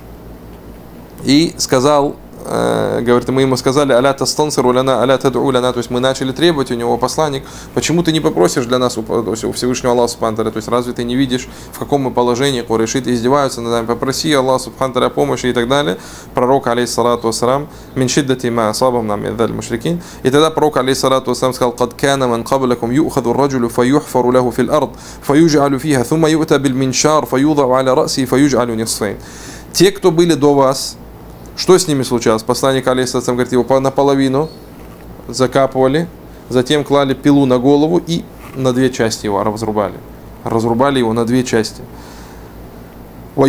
и сказал, говорит, мы ему сказали: аля тастансиру лана, аля тад'у лана, то есть мы начали требовать у него: посланник, почему ты не попросишь для нас у Всевышнего Аллаха субхану ва тааля, то есть разве ты не видишь, в каком мы положении, курайшиты издеваются над нами, попроси Аллаха субхану ва тааля помощи и так далее. Пророк алейхиссалату вассалам мин шиддати ма асабахум мин заль мушрикин. И тогда пророк алейхиссалату вассалам сказал: кад кана ман каблакум юхаду раджулю фаюхфару лаху фил ард фаюджалю фиха thumma ю'та бил миншар фаюдау аля раси фаюджалю нисфайн. Те, кто были до вас, что с ними случалось? Посланник алейхиссалам говорит, его наполовину закапывали, затем клали пилу на голову и на две части его разрубали. Разрубали его на две части. То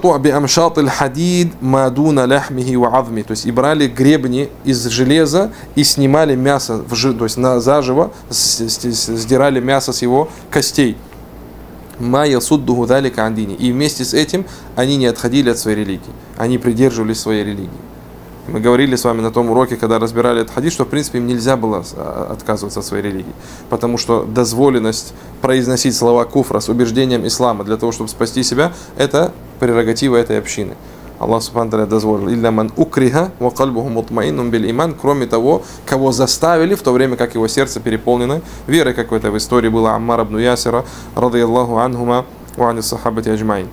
есть и брали гребни из железа и снимали мясо, то есть заживо сдирали мясо с его костей. И вместе с этим они не отходили от своей религии, они придерживались своей религии. Мы говорили с вами на том уроке, когда разбирали этот хадис, что в принципе им нельзя было отказываться от своей религии, потому что дозволенность произносить слова куфра с убеждением ислама для того, чтобы спасти себя, это прерогатива этой общины. Аллах субхану ва тааля дозволил: илля ман укриха ва кальбуху мутмаиннун биль иман, кроме того, кого заставили, в то время как его сердце переполнено верой, как это в истории было Аммар ибн Ясира радийаллаху анхума ва ани сахабати аджмаин.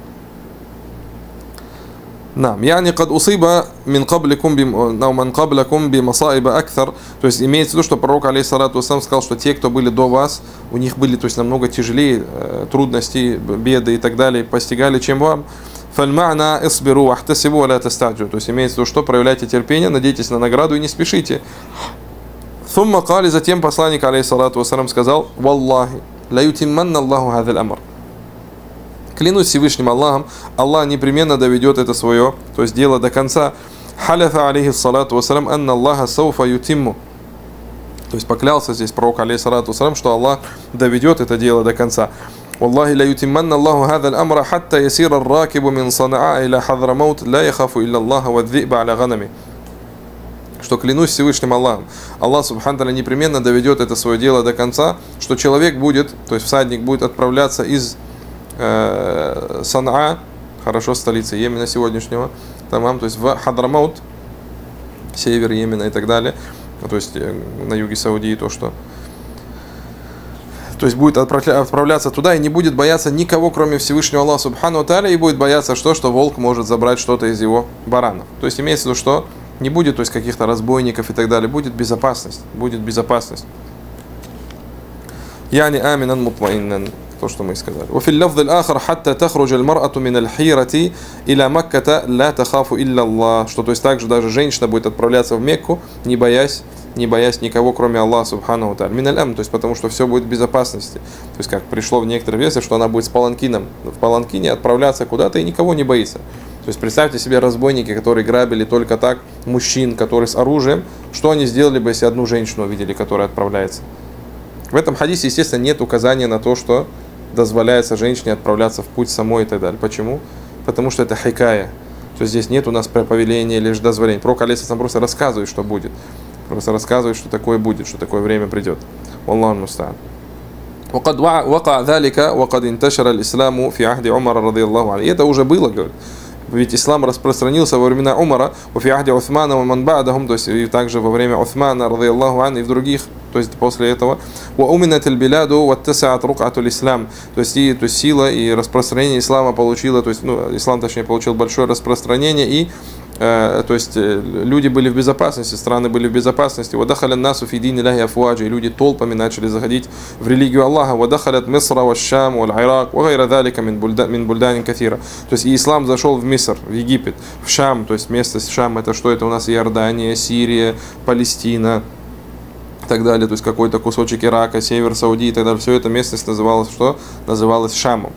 Нам, яни кад усиба мин кабликум би масаиба акthar. То есть имеется в виду, что пророк алейхиссалату вассалам сказал, что те, кто были до вас, у них были, то есть намного тяжелее трудности, беды и так далее постигали, чем вам. Фальмана исбиру вахтасибу ва ла тастаджу. То есть имеется в виду, что проявляйте терпение, надейтесь на награду и не спешите. Сумма кали, затем посланник алейхиссалату вассалам сказал: валлахи ла ютимманна Аллаху хазал амр. Клянусь Всевышним Аллахом, Аллах непременно доведет это свое, то есть дело до конца. Халяфа алейхиссалату вассалам анна Аллаха сауфа ютимму. То есть поклялся здесь пророк алейхиссалату вассалам, что Аллах доведет это дело до конца. والله لا يتمن الله هذا الأمر حتى يسير الراكب من صنعاء إلى حضرموت لا يخاف إلا الله والذئب على غنمه. что клянусь Всевышним Аллахом, Аллах Субхану ва Тааля непременно доведет это свое дело до конца, что человек будет, то есть всадник будет отправляться из Санаа, хорошо, столицы Йемена сегодняшнего, тамам, то есть в Хадрамаут, север Йемена и так далее, то есть на юге Саудии то есть будет отправляться туда и не будет бояться никого, кроме Всевышнего Аллаха Субхану ва Тааля, и будет бояться, что волк может забрать что-то из его баранов. То есть имеется в виду, что не будет, то есть каких-то разбойников и так далее, будет безопасность, Яни аминан мутмаиннан, то, что мы сказали. وفي اللفظ الآخر حتى تخرج المرأة من الحيرة إلى مكة لا تخاف إلا الله, что то есть также даже женщина будет отправляться в Мекку, не боясь никого, кроме Аллаха Субхану ва Тааля. Миналь амн, то есть потому что все будет в безопасности. То есть как пришло в некоторых версиях, что она будет с паланкином, в паланкине отправляться куда-то и никого не боится. То есть представьте себе разбойники, которые грабили только так мужчин, которые с оружием, что они сделали бы, если одну женщину увидели, которая отправляется. В этом хадисе, естественно, нет указания на то, что дозволяется женщине отправляться в путь самой и так далее. Почему? Потому что это хикая. То есть здесь нет у нас повеления или же дозволения. Пророк алейхиссалям просто рассказывает, что будет. Просто рассказывает, что такое будет, что такое время придет. Аллаху муста'ан. وقد وقع ذلك وقد انتشر الإسلام في عهد عمر رضي الله عنه. И это уже было, говорит. Ведь ислам распространился во времена Умара, وفي عهد عثمان ومن بعدهم, то есть и также во время Уthмана رضي الله عنه и в других, то есть после этого. وأمنت البلاد واتسعت رقعة الإسلام, то есть сила и распространение ислама получило, то есть ислам точнее получил большое распространение и то есть люди были в безопасности, страны были в безопасности. وَدَخَلَ النَّاسُ فِي دِينِ اللَّهِ أَفْوَاجًا, и люди толпами начали заходить в религию Аллаха. وَدَخَلَتْ مِصْرَ وَالشَّامُ وَالْعِرَاقُ وَغَيْرَ ذَلِكَ مِنْ بُلْدَانٍ كَثِيرًا. То есть и ислам зашел в Миср, в Египет, в Шам, то есть место Шам, это что? Это у нас Иордания, Сирия, Палестина и так далее, то есть какой-то кусочек Ирака, север Саудии и так далее. Все это местность называлась что? Называлась Шамом.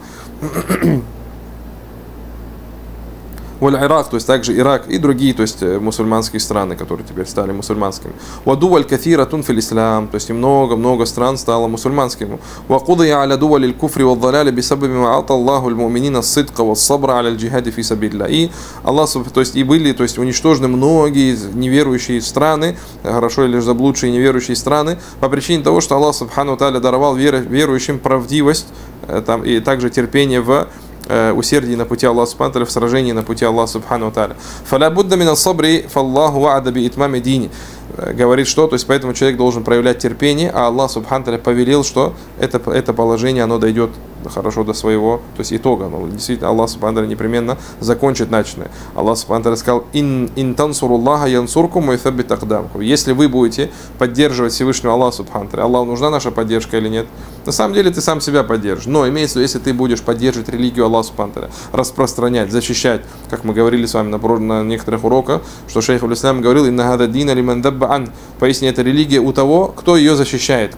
Ирак, то есть также Ирак и другие, то есть мусульманские страны, которые теперь стали мусульманскими. Вадуваль кафира тунфиль ислам, то есть и много стран стало мусульманскими. Вакудия аля дуваль куфри ваддаляли бисабаби ма'ата Аллаху аль-муминина сидка вассабра аля аль-джихади фи сабилля. И Аллах, то есть и были, то есть уничтожены многие неверующие страны, хорошо или заблудшие неверующие страны, по причине того, что Аллах Субхану ва Тааля даровал верующим правдивость там, и также терпение в усердии на пути Аллаха Субхану ва Тааля, в сражении на пути Аллаха Субхану ва Тааля. Фаля будда мин ас-сабри фаллаху ва'ада би итмами дини. Говорит, что, то есть поэтому человек должен проявлять терпение, а Аллах Субхану ва Тааля повелел, что это положение, оно дойдет хорошо до своего, то есть итога. Действительно, Аллах Субхану ва Тааля непременно закончит начатое. Аллах Субхану ва Тааля сказал: ин тансуруллаха янсуркум ва юсаббит акдамкум. Если вы будете поддерживать Всевышнего Аллаха Субхану ва Тааля, Аллаху нужна наша поддержка или нет? На самом деле ты сам себя поддержишь. Но имеется в виду, если ты будешь поддерживать религию Аллаха Субхану ва Тааля, распространять, защищать, как мы говорили с вами на некоторых уроках, что шейх аль-Ислам говорил: инна хада дина лиман дабба ан. Поясни, это религия у того, кто ее защищает.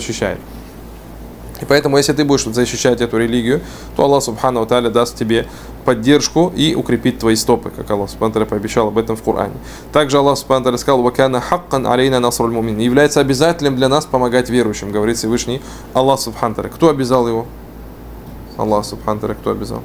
И поэтому, если ты будешь защищать эту религию, то Аллах Субхану ва Тааля даст тебе поддержку и укрепит твои стопы, как Аллах Субхану ва Тааля пообещал об этом в Коране. Также Аллах Субхану ва Тааля сказал: «Вакана хаккан алейна насруль мумин». Является обязательным для нас помогать верующим, говорит Всевышний Аллах Субхану ва Тааля. Кто обязал его? Аллах Субхану ва Тааля кто обязал?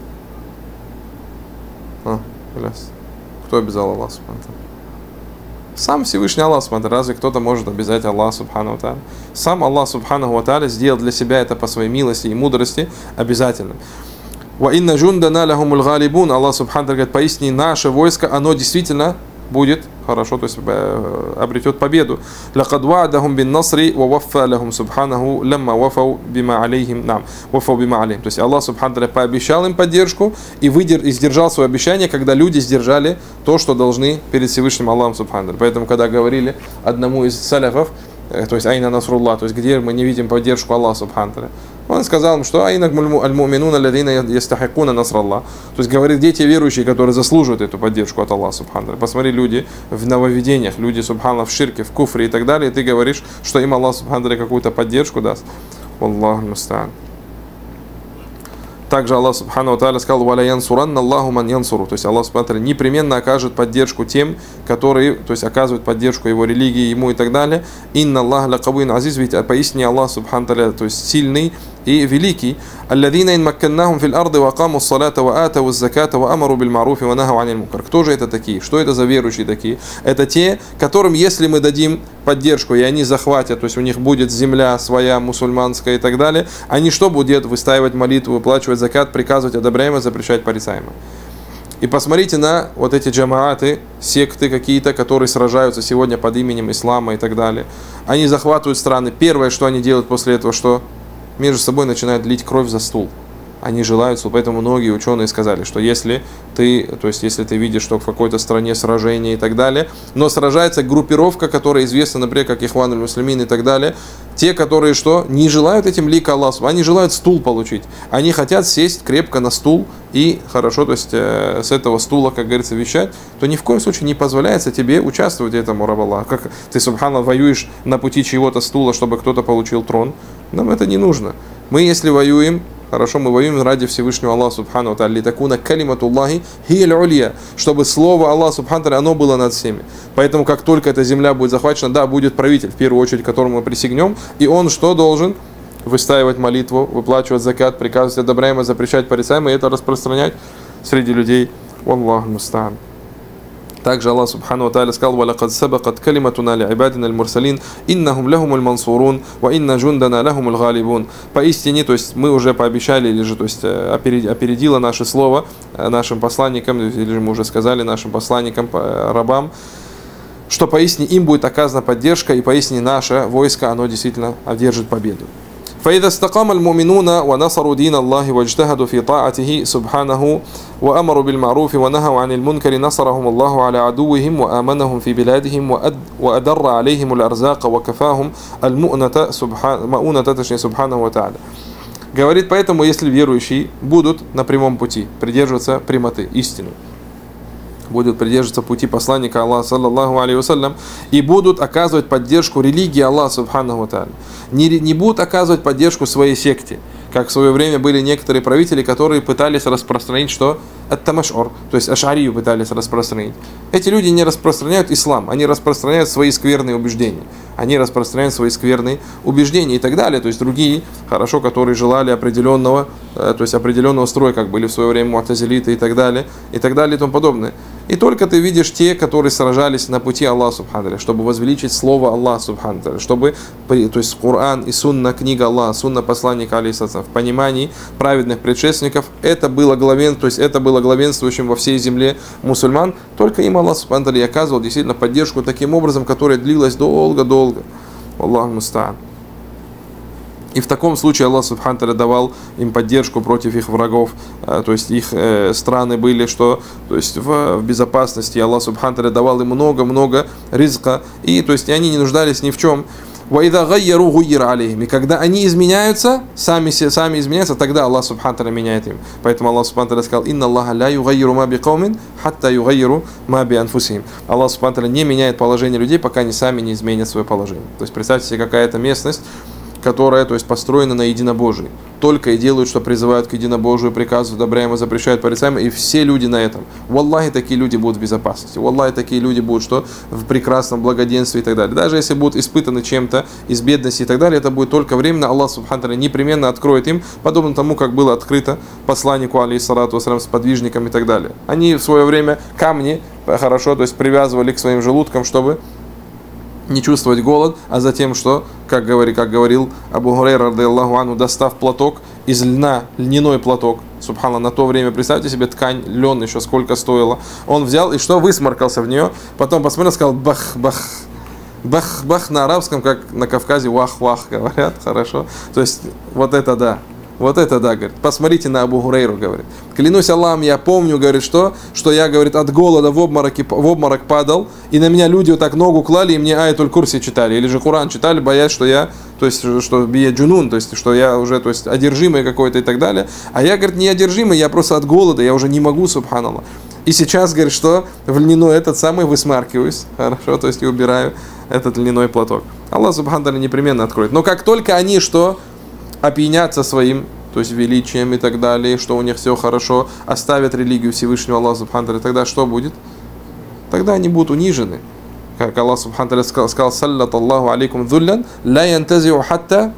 Кто обязал Аллах Субхану ва Тааля? Сам Всевышний Аллах Субхану ва Тааля. Разве кто-то может обязать Аллаха Субхану ва Тааля? Сам Аллах Субхану ва Тааля сделал для себя это по своей милости и мудрости обязательным. Ва инна джундана лахумул галибун. Аллах Субхану ва Тааля говорит: поистине наше войско, оно действительно будет хорошо, то есть обретет победу. Лакад ва'адахум бин насри ва ваффа лахум субханаху лямма вафау бима алейхим нам. Вафау бима алейхим. То есть Аллах Субхану ва Тааля пообещал им поддержку и сдержал свое обещание, когда люди сдержали то, что должны перед Всевышним Аллахом Субхану ва Тааля. Поэтому, когда говорили одному из саляфов, то есть айна насруллах, то есть где мы не видим поддержку Аллаха Субхану ва Тааля, он сказал им, что айна аль-муминуна алладина ястахикуна насраллах. То есть говорит, где те верующие, которые заслуживают эту поддержку от Аллаха Субхану ва Тааля. Посмотри, люди в нововведениях, люди Субхану в ширке, в куфре и так далее, и ты говоришь, что им Аллах Субхану ва Тааля какую-то поддержку даст. Аллаху муста'ан. Также Аллах Субхану ва Тааля сказал: «Валя янсуранна Аллаху ман янсуру». То есть Аллах Субхану ва Тааля непременно окажет поддержку тем, которые, то есть оказывают поддержку его религии, ему и так далее. Инна Аллах ла кавин азиз, ведь поистине Аллах Субхану ва Тааля, то есть сильный и великий. Алладина ин макканнахум фил арды ва акаму ссалата ва атау заката ва амару биль маруфи ва нахау аниль мункар. Кто же это такие? Что это за верующие такие? Это те, которым, если мы дадим поддержку, и они захватят, то есть у них будет земля своя, мусульманская и так далее, они что будут? Выстаивать молитву, выплачивать закат, приказывать одобряемо, запрещать порицаемо. И посмотрите на вот эти джамааты, секты какие-то, которые сражаются сегодня под именем ислама и так далее. Они захватывают страны. Первое, что они делают после этого, что между собой начинают лить кровь за стул. Они желают, поэтому многие ученые сказали, что если ты видишь, что в какой-то стране сражение и так далее, но сражается группировка, которая известна, например, как Ихван аль-Муслимин и так далее, те, которые что, не желают этим лика Аллаху, они желают стул получить. Они хотят сесть крепко на стул и хорошо, то есть с этого стула, как говорится, вещать, то ни в коем случае не позволяется тебе участвовать в этом, раб Аллах. Как ты, субхана, воюешь на пути чьего-то стула, чтобы кто-то получил трон, нам это не нужно. Мы, если воюем, хорошо, мы воюем ради Всевышнего Аллаха Субхану ва Тааля, такуна калиматуллахи хияль улья, чтобы слово Аллаха Субхану ва Тааля, оно было над всеми. Поэтому, как только эта земля будет захвачена, да, будет правитель, в первую очередь, которому мы присягнем, и он что должен? Выстаивать молитву, выплачивать закат, приказывать одобряемо, запрещать порицаемо, и это распространять среди людей. Аллаху муста'ан. Также Аллах Субхану ва Тааля сказал: «Валакад сабакат калиматуна ли ибадина аль-мурсалин, иннахум лахумуль мансурун, ва инна джундана лахумуль галибун». Поистине, то есть мы уже пообещали, или же, то есть опередило наше слово нашим посланникам, или же мы уже сказали нашим посланникам, рабам, что поистине им будет оказана поддержка, и поистине наше войско, оно действительно одержит победу. فإذا استقام المؤمنون ونصروا دين الله واجتهدوا في طاعته سبحانه وأمروا بالمعروف ونهوا عن المنكر نصرهم الله على عدوهم وآمنهم في بلادهم وأدر عليهم الأرزاق وكفاهم المؤنة سبحانه وتعالى. Говорит, поэтому, если верующие будут на прямом пути придерживаться прямоты, истины, будут придерживаться пути посланника Аллаха, саллаллаху алейхи вассалям, и будут оказывать поддержку религии Аллаха, субханаху ва тааля. Не будут оказывать поддержку своей секте, как в свое время были некоторые правители, которые пытались распространить, что ат-тамаш'ур, то есть аш'арию пытались распространить. Эти люди не распространяют ислам, они распространяют свои скверные убеждения. Они распространяют свои скверные убеждения и так далее. То есть другие, хорошо, которые желали определенного строя, как были в свое время му'тазилиты и так далее и тому подобное. И только ты видишь те, которые сражались на пути Аллаха Субхану, чтобы возвеличить слово Аллаха Субхану, чтобы, то есть Коран и Сунна, книга Аллаха, Сунна посланника алейхиссалям, в понимании праведных предшественников, это было главенствующим во всей земле мусульман, только им Аллах Субхану и оказывал действительно поддержку таким образом, которая длилась долго-долго. Аллаху муста'ан. И в таком случае Аллах Субхану давал им поддержку против их врагов, то есть их страны были в безопасности, Аллах Субхану давал им много ризка, и то есть они не нуждались ни в чем. И когда они изменяются, сами изменяются, тогда Аллах Субхану меняет им. Поэтому Аллах Субхану сказал: «Инна Аллаха ля югайру ма би каумин, хатта югайру ма би анфусихим». Аллах Субхану не меняет положение людей, пока они сами не изменят свое положение. То есть представьте себе, какая-то местность, которая, то есть, построена на единобожии. Только и делают, что призывают к единобожию, приказывают одобряемо, запрещают порицаемо, и все люди на этом. Валлахи, такие люди будут в безопасности. Валлахи, такие люди будут в прекрасном благоденствии и так далее. Даже если будут испытаны чем-то из бедности и так далее, это будет только временно. Аллах Субхану непременно откроет им, подобно тому, как было открыто посланнику, алейхиссалату вассалям, с подвижниками и так далее. Они в свое время камни хорошо, то есть, привязывали к своим желудкам, чтобы не чувствовать голод, а затем, что, как говорил Абу Хурайра, радийаллаху анху, достав платок из льна, льняной платок, субхана, на то время, представьте себе, ткань, лен еще сколько стоила, он взял и что, высморкался в нее, потом посмотрел, сказал бах-бах, бах-бах на арабском, как на Кавказе вах-вах говорят, хорошо, то есть вот это да. Вот это да, говорит. Посмотрите на Абу Хурейру, говорит. Клянусь Аллахом, я помню, говорит, что я, говорит, от голода в обморок падал, и на меня люди вот так ногу клали, и мне аятуль курси читали, или же Коран читали, боясь, что я, то есть, что бия джунун, то есть, что я уже, то есть, одержимый какой-то и так далее. А я, говорит, не одержимый, я просто от голода, я уже не могу, субханаллах. И сейчас, говорит, что в льняной этот самый высмаркиваюсь, хорошо, то есть, и убираю этот льняной платок. Аллах, субханаллах, непременно откроет. Но как только они, что опьянятся своим, то есть величием и так далее, что у них все хорошо, оставят религию Всевышнего Аллаха Субхану, тогда что будет? Тогда они будут унижены. Как Аллах Субхану сказал: «Саллат Аллаху алейкум дзуллян, ла янтазиу хатта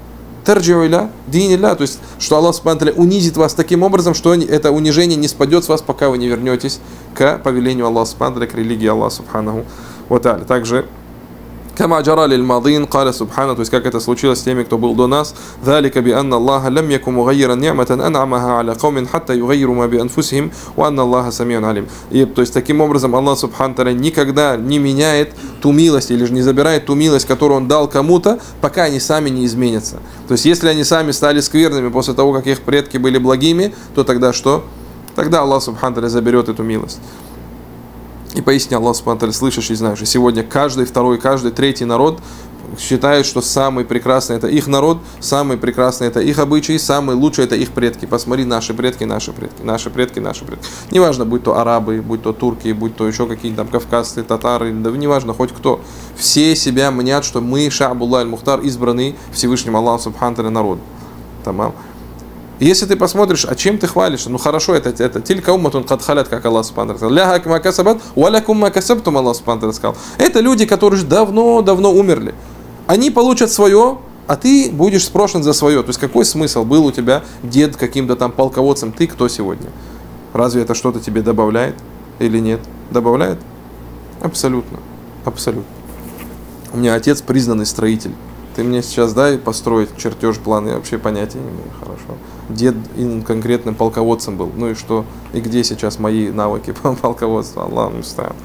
тарджиу иля динилля, то есть, что Аллах субхану ва тааля унизит вас таким образом, что это унижение не спадет с вас, пока вы не вернетесь к повелению Аллаха субхану ва тааля, к религии Аллаха субханаху ва тааля. Также كما جرى للماضين قال سبحانه, то есть как это случилось с теми, кто был до нас, ذلك بأن الله لم يكن مغيرا نعمة أنعمها على قوم حتى يغيروا ما بأنفسهم وأن الله سميع عليم. И то есть таким образом Аллах субхану ва тааля никогда не меняет ту милость или же не забирает ту милость, которую Он дал кому-то, пока они сами не изменятся. То есть если они сами стали скверными после того, как их предки были благими, то тогда что? Тогда Аллах субхану ва тааля заберет эту милость. И поистине Аллах субхану ва тааля слышишь и знаешь. И сегодня каждый второй, каждый третий народ считает, что самый прекрасный это их народ, самый прекрасный это их обычаи, самый лучший это их предки. Посмотри, наши предки, наши предки, наши предки, наши предки. Неважно, будь то арабы, будь то турки, будь то еще какие-то там кавказцы, татары, да неважно, хоть кто. Все себя мнят, что мы, Ша'буллах аль-Мухтар, избранный Всевышним Аллахом субхану ва тааля народ. Тамам. Если ты посмотришь, а чем ты хвалишься? Ну хорошо, это тилька умматун кад халят, как Аллах субхану ва тааля сказал. Ляха ма касабат, ва лякум ма касабтум, Аллах субхану ва тааля сказал. Это люди, которые уже давно умерли. Они получат свое, а ты будешь спрошен за свое. То есть какой смысл? Был у тебя дед каким-то там полководцем, ты кто сегодня? Разве это что-то тебе добавляет или нет? Добавляет? Абсолютно. Абсолютно. У меня отец признанный строитель. Ты мне сейчас дай построить чертеж, план, я вообще понятия не имею. Хорошо. Дед конкретным полководцем был. Ну и что? И где сейчас мои навыки по полководству? Аллах муста'ан.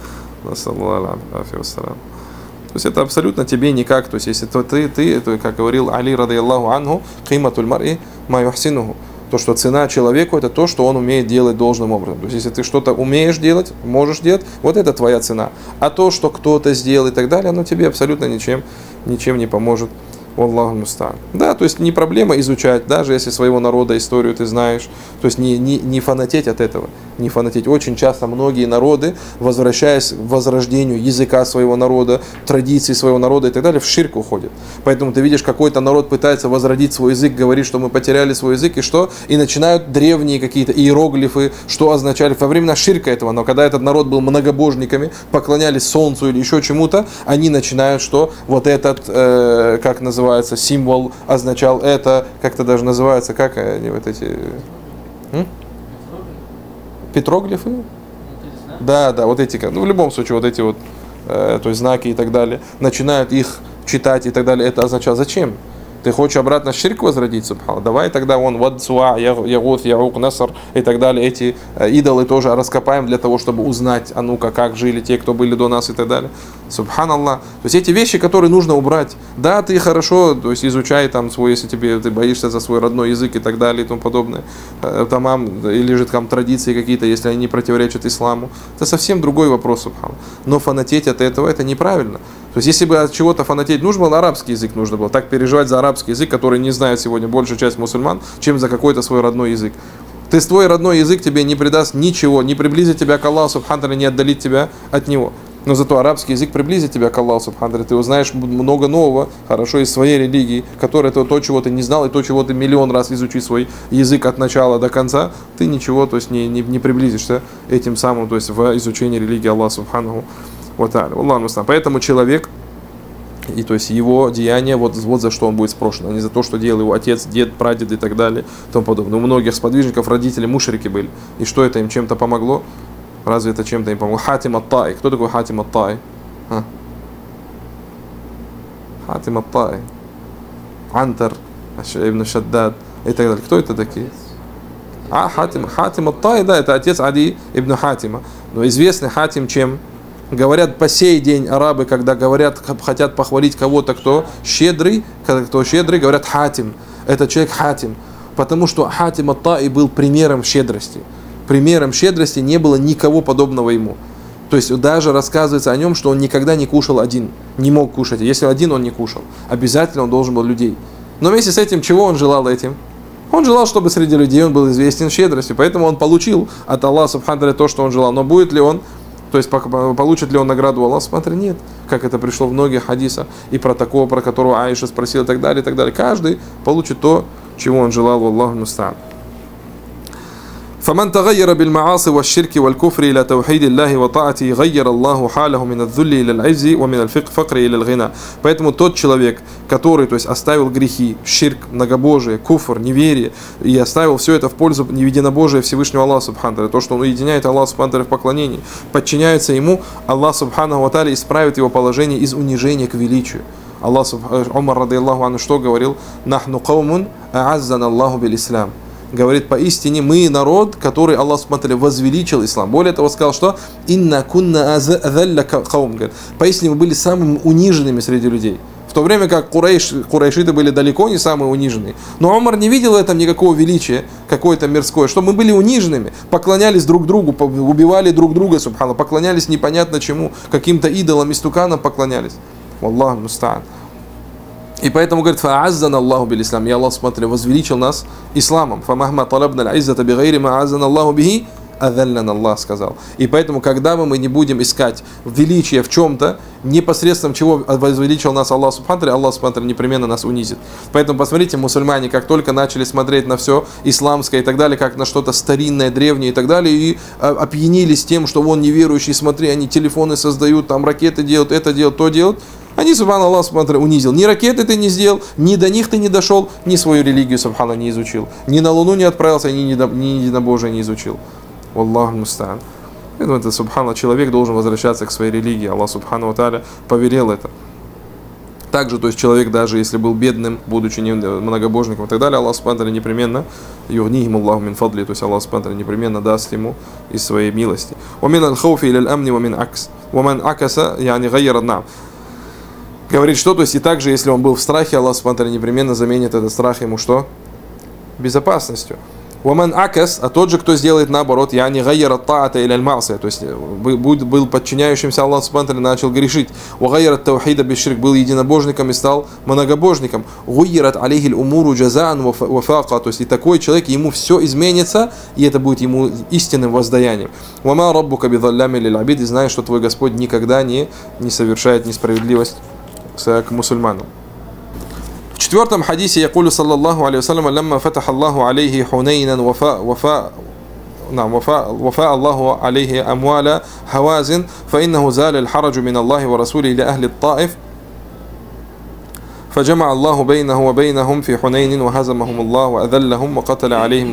То есть это абсолютно тебе никак. То есть если ты, как говорил Али радийаллаху анху, киматуль мар'i ма юхсинуху. То, что цена человеку, это то, что он умеет делать должным образом. То есть если ты что-то умеешь делать, можешь делать, вот это твоя цена. А то, что кто-то сделал и так далее, оно тебе абсолютно ничем не поможет. Аллаху муста'ан. Да, то есть не проблема изучать, даже если своего народа историю ты знаешь. То есть не фанатеть от этого. Не фанатеть. Очень часто многие народы, возвращаясь к возрождению языка своего народа, традиций своего народа и так далее, в ширк уходят. Поэтому ты видишь, какой-то народ пытается возродить свой язык, говорит, что мы потеряли свой язык, и что? И начинают древние какие-то иероглифы, что означали во времена ширка этого. Но когда этот народ был многобожниками, поклонялись солнцу или еще чему-то, они начинают, что вот этот, как называется, символ означал это, как-то даже называется, как они вот эти... Петроглифы? Да, вот эти, ну в любом случае вот эти вот, то есть знаки и так далее, начинают их читать и так далее. Это означает зачем? Ты хочешь обратно ширк возродить, субхана? Давай тогда вон вадсуа, ягут, яук, насар и так далее. Эти идолы тоже раскопаем для того, чтобы узнать, а ну-ка, как жили те, кто были до нас и так далее. Субханаллах. То есть эти вещи, которые нужно убрать. Да, ты хорошо, то есть изучай там свой, если ты боишься за свой родной язык и так далее и тому подобное. Тамам, или же там традиции какие-то, если они не противоречат исламу. Это совсем другой вопрос, субхана. Но фанатеть от этого, это неправильно. То есть если бы от чего-то фанатеть нужно было, арабский язык нужно было. Так переживать за арабский язык, который не знает сегодня большая часть мусульман, чем за какой-то свой родной язык. Твой родной язык тебе не придаст ничего, не приблизит тебя к Аллаху субхану ва тааля, не отдалит тебя от него. Но зато арабский язык приблизит тебя к Аллаху субхану ва тааля. Ты узнаешь много нового, хорошо, из своей религии, которая то, чего ты не знал, и то, чего ты миллион раз изучи свой язык от начала до конца, ты ничего, то есть не приблизишься этим самым, то есть в изучении религии Аллаха субхану ва тааля. Поэтому человек, и то есть его деяния, вот за что он будет спрошен, а не за то, что делал его отец, дед, прадед и так далее, и тому подобное. У многих сподвижников родители мушрики были. И что это им чем-то помогло? Разве это чем-то им помогло? Хатим ат-Та'i. Кто такой Хатим ат-Та'i? Хатим ат-Та'i. Антар, ибн Шаддад и так далее. Кто это такие? Хатим ат-Та'i, да, это отец Ади ибн Хатима. Но известный Хатим чем? Говорят по сей день арабы, когда говорят, хотят похвалить кого-то, кто щедрый, говорят Хатим. Это человек Хатим. Потому что Хатим ат-Та'i был примером щедрости. Примером щедрости не было никого подобного ему. То есть даже рассказывается о нем, что он никогда не кушал один. Не мог кушать. Если один он не кушал, обязательно он должен был людей. Но вместе с этим, чего он желал этим? Он желал, чтобы среди людей он был известен щедростью. Поэтому он получил от Аллаха субхану ва тааля то, что он желал. Но будет ли он, то есть получит ли он награду Аллаха субхану ва тааля? Нет. Как это пришло в многих хадисах. И про такого, про которого Аиша спросила и так далее, и так далее. Каждый получит то, чего он желал. Аллаху муста'ан. فمن تغير بالمعاصي والشرك والكفر إلى توحيد الله وطاعته غير الله حاله من الذل إلى العز ومن الفقر إلى الغنى. Поэтому тот человек, который, то есть, оставил грехи, ширк, многобожие, куфр, неверие, и оставил все это в пользу единобожия Всевышнего Аллаха Субхану ва Тааля, то, что он уединяет Аллаха Субхану ва Тааля в поклонении, подчиняется ему, Аллах Субхану ва Тааля исправит его положение из унижения к величию. Аллах, Умар ради Аллаху анху что говорил? «Нахну каумун а'аззана Аллаху бил ислам». Говорит, поистине мы народ, который Аллах Субхану ва Тааля возвеличил ислам. Более того, сказал, что «Инна кунна азалля каум». Говорит, поистине мы были самыми униженными среди людей. В то время как курайшиты были далеко не самые униженные. Но Умар не видел в этом никакого величия, какое-то мирское, что мы были униженными, поклонялись друг другу, убивали друг друга, субхана, поклонялись непонятно чему, каким-то идолам, истуканам поклонялись. Аллаху муста'ан. И поэтому говорит, фа'аззана Аллаху бил ислам. И Аллах смотри, возвеличил нас исламом. Фамахма талабна аль-иззата бигайри ма аззана Аллаху бихи адаллана, Аллах сказал. И поэтому, когда мы не будем искать величие в чем-то, непосредством чего возвеличил нас Аллах Субхану ва Тааля, Аллах Субхану ва Тааля непременно нас унизит. Поэтому посмотрите, мусульмане, как только начали смотреть на все исламское и так далее, как на что-то старинное, древнее и так далее, и опьянились тем, что вон неверующие, смотри, они телефоны создают, там ракеты делают, это делают, то делают. Они, субхана, Аллах Субхану ва Тааля унизил. Ни ракеты ты не сделал, ни до них ты не дошел, ни свою религию, субхана, не изучил. Ни на Луну не отправился, ни единобожие не изучил. Аллаху муста'ан. Это, субхана, человек должен возвращаться к своей религии. Аллах Субхану ва Тааля повелел это. Также, то есть человек, даже если был бедным, будучи многобожником и так далее, Аллах Субхану ва Тааля непременно югнихим Аллаху мин фадли, то есть Аллах Субхану ва Тааля непременно даст ему из своей милости. Вамин аль-хауфи иля аль-амни вамин акс. Ваман акаса, яни гайяра нам. Говорит, что, то есть и также, если он был в страхе, Аллах Субхану ва Тааля непременно заменит этот страх ему что? Безопасностью. Ваман акас, а тот же, кто сделает наоборот, яни гайяра та'ата иля аль-ма'сия, то есть был подчиняющимся Аллаху Субхану ва Тааля, начал грешить. Вагайяра таухида биш-ширк, был единобожником и стал многобожником. Гуйярат алейхи аль-умуру джазаан вафаqa, то есть и такой человек, ему все изменится, и это будет ему истинным воздаянием. Вама раббука бидаллями лиль-абид, и знаешь, что твой Господь никогда не совершает несправедливость к мусульманам. В четвертом хадисе якулю саллаллаху алейхи вассалям, лямма фатаха Аллаху алейхи хунейнан вафа Аллаху алейхи амваля хавазин, фаиннаху заля аль-хараджу мин Аллахи ва расули иля ахли ат-таиф, فجمع الله بينه وبينهم في حنين وهزمهم الله وأذلهم وقتل عليه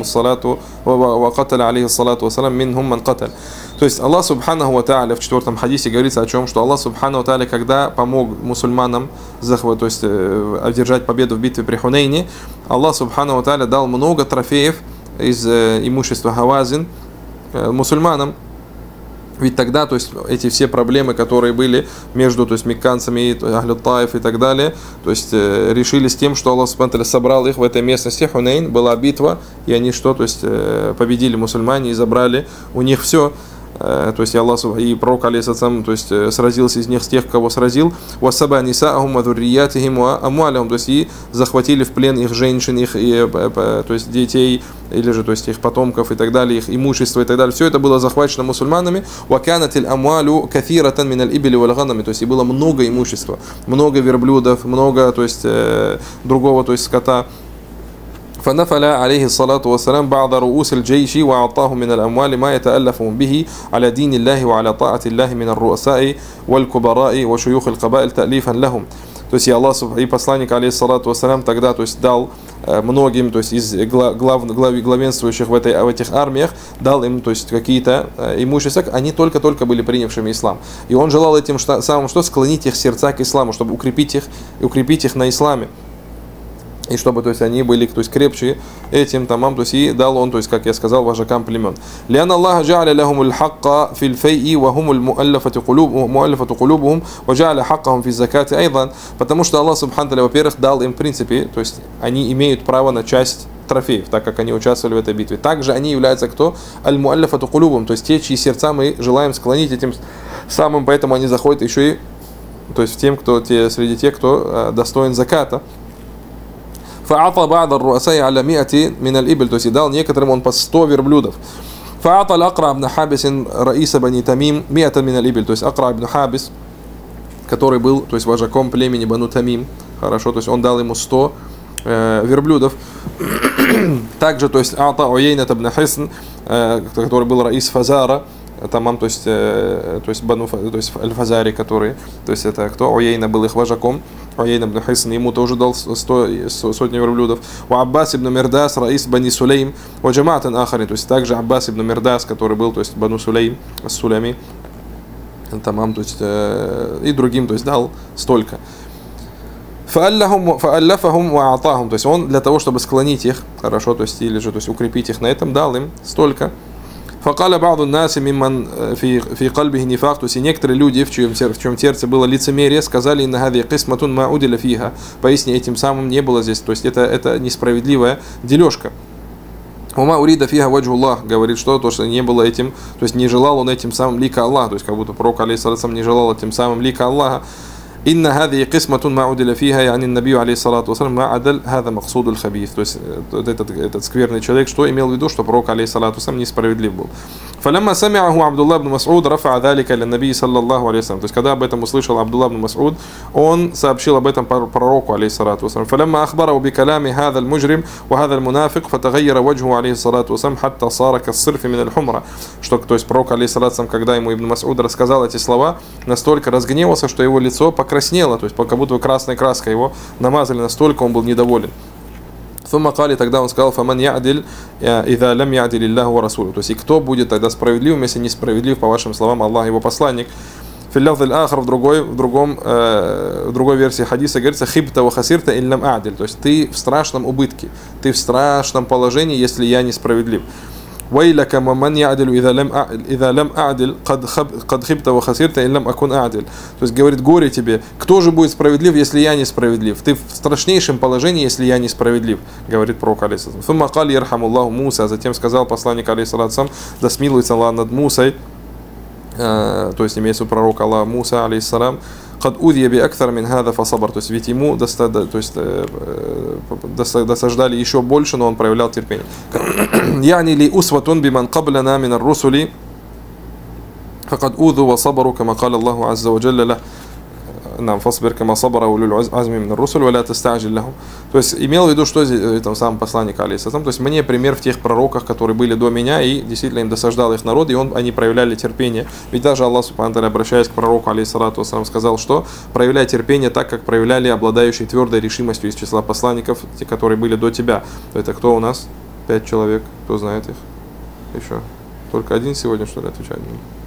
الصلاة والسلام منهم من قتل. То есть Аллах Субханаху ва Тааля в четвертом хадисе говорится о чем, что Аллах Субханаху ва Тааля, когда помог мусульманам то есть одержать победу в битве при Хунейне, Аллах Субханаху ва Тааля дал много трофеев из имущества Хавазин мусульманам. Ведь тогда, то есть эти все проблемы, которые были между, то есть мекканцами, Ахлю Таиф и так далее, то есть решились тем, что Аллах Субхану ва Тааля собрал их в этой местности. Хунейн, была битва, и они что, то есть победили мусульмане и забрали у них все. То есть Аллах и пророк алейхиссалям, то есть сразился из них с тех, кого сразил, вассаба нисаахум ва зурриятихим ва амвалихум, то есть и захватили в плен их женщин, их то есть детей, или же то есть их потомков и так далее, их имущество и так далее. Все это было захвачено мусульманами. Ва канатил амвалю кафиратан мин аль-ибли валь ганами, то есть и было много имущества, много верблюдов, много, то есть другого, то есть скота. فنفل عليه الصلاة والسلام بعض رؤوس الجيش وأعطاهم من الأموال ما يتألفون به على دين الله وعلى طاعة الله من الرؤساء والكبراء وشيوخ القبائل تأليفا لهم. То есть и Аллах и посланник алейхиссалату вассалям тогда, то есть дал многим, то есть из главенствующих в этих армиях, дал им, то есть какие-то имущества, они только-только были принявшими ислам. И он желал этим самым что? Склонить их сердца к исламу, чтобы укрепить их на исламе. И чтобы, то есть, они были, то есть, крепче этим тамам, то есть, и дал он, то есть, как я сказал, вожакам племен. لأن الله جعل لهم الحق في الفيء وهم المؤلفة قلوبهم وجعل حقهم في الزكاة أيضا, потому что Аллах Субхану ва Тааля, во-первых, дал им, в принципе, то есть, они имеют право на часть трофеев, так как они участвовали в этой битве. Также они являются кто? Аль-муаллифату кулубум, то есть, те, чьи сердца мы желаем склонить этим самым, поэтому они заходят еще и, то есть, среди тех, кто достоин заката. فأعطى بعض الرؤساء على 100 من الإبل, то есть и дал некоторым он по 100 верблюдов. فأعطى الأقرع بن حابس رئيس بني تميم 100 من الإبل, то есть Акра ибн Хабис, который был, то есть вожаком племени Бану Тамим, хорошо, то есть он дал ему 100 верблюдов. Также, то есть, Ата Уяйна ибн Хисн, который был раис Фазара, тамам, то есть Бану, то есть Аль-Фазари, который, то есть это кто? Уяйна был их вожаком, Уяйна ибн Хисн, ему тоже дал сотни верблюдов. У Аббас ибн Мирдас, раис Бани Сулейм, у Джамаатан Ахари, то есть также Аббас ибн Мирдас, который был, то есть Бану Сулейм, Сулейми, тамам, то есть и другим, то есть дал столько. Фааллафахум ва атахум, то есть он для того, чтобы склонить их, хорошо, то есть или же, то есть укрепить их на этом, дал им столько. Факаля ба'ду наси мимман фи кальбихи нифак, то есть и некоторые люди, в чьем сердце было лицемерие, сказали: инна хади кисматун ма удиля фиха, поясни, этим самым не было здесь, то есть это несправедливая дележка. Ума урида фиха ваджу Аллах, говорит, что то, что не было этим, то есть не желал он этим самым лика Аллаха, то есть как будто пророк алейхиссалату не желал этим самым лика Аллаха. إن هذه قسمة ما عدل فيها يعني النبي عليه الصلاة والسلام ما عدل هذا مقصود الخبيث. То есть этот скверный человек, что имел в виду, что пророк алейхиссалату вассалам несправедлив был. فلما سمعه عبد الله بن مسعود رفع ذلك إلى النبي صلى الله عليه وسلم. То есть когда об этом услышал Абдулла ибн Мас'уд, он сообщил об этом пророку алейхиссалату вассалам. فلما أخبره بكلام هذا المجرم وهذا المنافق فتغير وجهه عليه الصلاة والسلام حتى صار كالصرف من الحمرة. Что, то есть пророк алейхиссалату вассалам, когда ему Ибн Мас'уд рассказал эти слова, настолько разгневался, что его лицо покраснело, то есть как будто красной краской его намазали, настолько он был недоволен. ثم قال, тогда он сказал: فمن يعدل إذا لم يعدل الله ورسوله. То есть и кто будет тогда справедливым, если не справедлив, по вашим словам, Аллах и его посланник. في اللفظ الآخر, в другой версии хадиса говорится: хибта ва хасирта ин лам а'диль. То есть ты в страшном убытке, ты в страшном положении, если я несправедлив. ويلك من يعدل إذا لم أعدل قد خبت وخسرت إن لم أكن أعدل. То есть говорит: горе тебе, кто же будет справедлив, если я несправедлив? Ты в страшнейшем положении, если я несправедлив, говорит пророк алейхиссалам. ثم قال يرحم الله موسى. Затем сказал посланник алейхиссалам: да смилуется Аллах над Мусой, то есть имеется в виду пророк Аллах Муса алейхиссалам. قد أوذي بأكثر من هذا فصبر. То есть ведь ему досаждали еще больше, но он проявлял терпение. يعني لي أسوة بمن قبلنا من الرسل فقد أوذوا وصبروا كما قال الله عز وجل له. Нам фасбир кама сабара улюль азми мин русуль ва ля таста'джил лахум. То есть имел в виду, что там сам посланник алейхиссалам, то есть мне пример в тех пророках, которые были до меня, и действительно им досаждал их народ, и они проявляли терпение. Ведь даже Аллах субхану ва тааля, обращаясь к пророку алейхиссалату вассалам, сказал, что проявляй терпение так, как проявляли обладающие твердой решимостью из числа посланников, те, которые были до тебя. Это кто у нас? 5 человек, кто знает их? Еще только один сегодня, что ли, отвечает?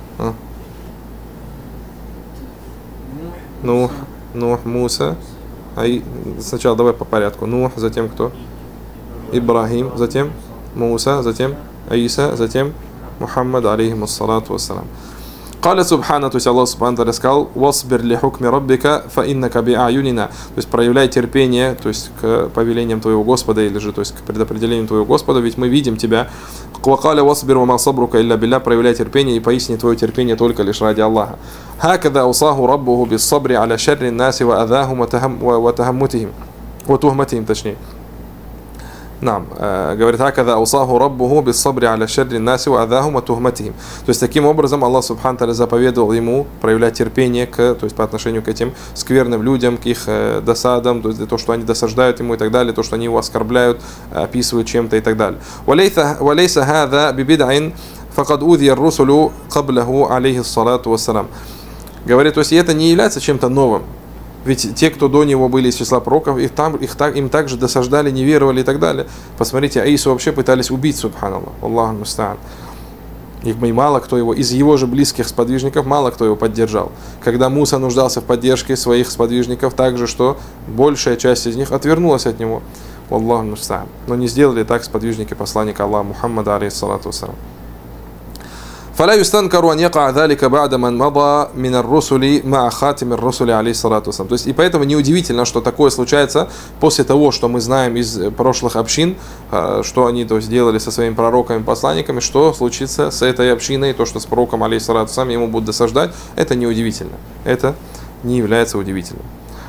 Нух, Муса. Сначала давай по порядку. Нух, затем кто? Ибрахим, затем Муса, затем Иса, затем Мухаммад, алейхиссалату вассалам. Каля субхана, то есть Аллах субхану ва тааля сказал: «Васбир ли хукми раббика фа иннака би аюнина». То есть проявляй терпение, то есть к повелениям твоего Господа, или же то есть к предопределениям твоего Господа, ведь мы видим тебя. Каля васбир ва ма сабрука илля билля, проявляй терпение, и поистине твое терпение только лишь ради Аллаха. Хакада усаху раббуху бис сабри аля шарри наси ва адахум ва тахаммутихим, ва тухматихим, точнее. Нам говорит: «Хакада усаху раббуху бис сабри аля шарри наси ва адахум ва тухматихим». То есть таким образом Аллах субхану ва тааля заповедовал ему проявлять терпение то есть по отношению к этим скверным людям, к их досадам, то есть то, что они досаждают ему и так далее, то, что они его оскорбляют, описывают чем-то и так далее. Валейса хада бибид'ин факад удия русулу каблаху алейхиссалату вассалам. Говорит, то есть это не является чем-то новым. Ведь те, кто до него были из числа пророков, им также досаждали, не веровали и так далее. Посмотрите, Аису вообще пытались убить, субханаллах, Аллаху муста'ан. И мало кто его, из его же близких сподвижников, мало кто его поддержал. Когда Муса нуждался в поддержке своих сподвижников, также, что большая часть из них отвернулась от него. Аллаху муста'ан. Но не сделали так сподвижники посланника Аллаха Мухаммада, алейхиссалату вассалам. فلا يستنكر أن يقع ذلك بعد من مضى من الرسل مع خاتم الرسل عليه الصلاة والسلام. То есть и поэтому неудивительно, что такое случается после того, что мы знаем из прошлых общин, что они то есть делали со своими пророками, посланниками, что случится с этой общиной, то, что с пророком алейхиссалату вассалам ему будут досаждать, это неудивительно. Это не является удивительным.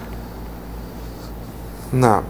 На.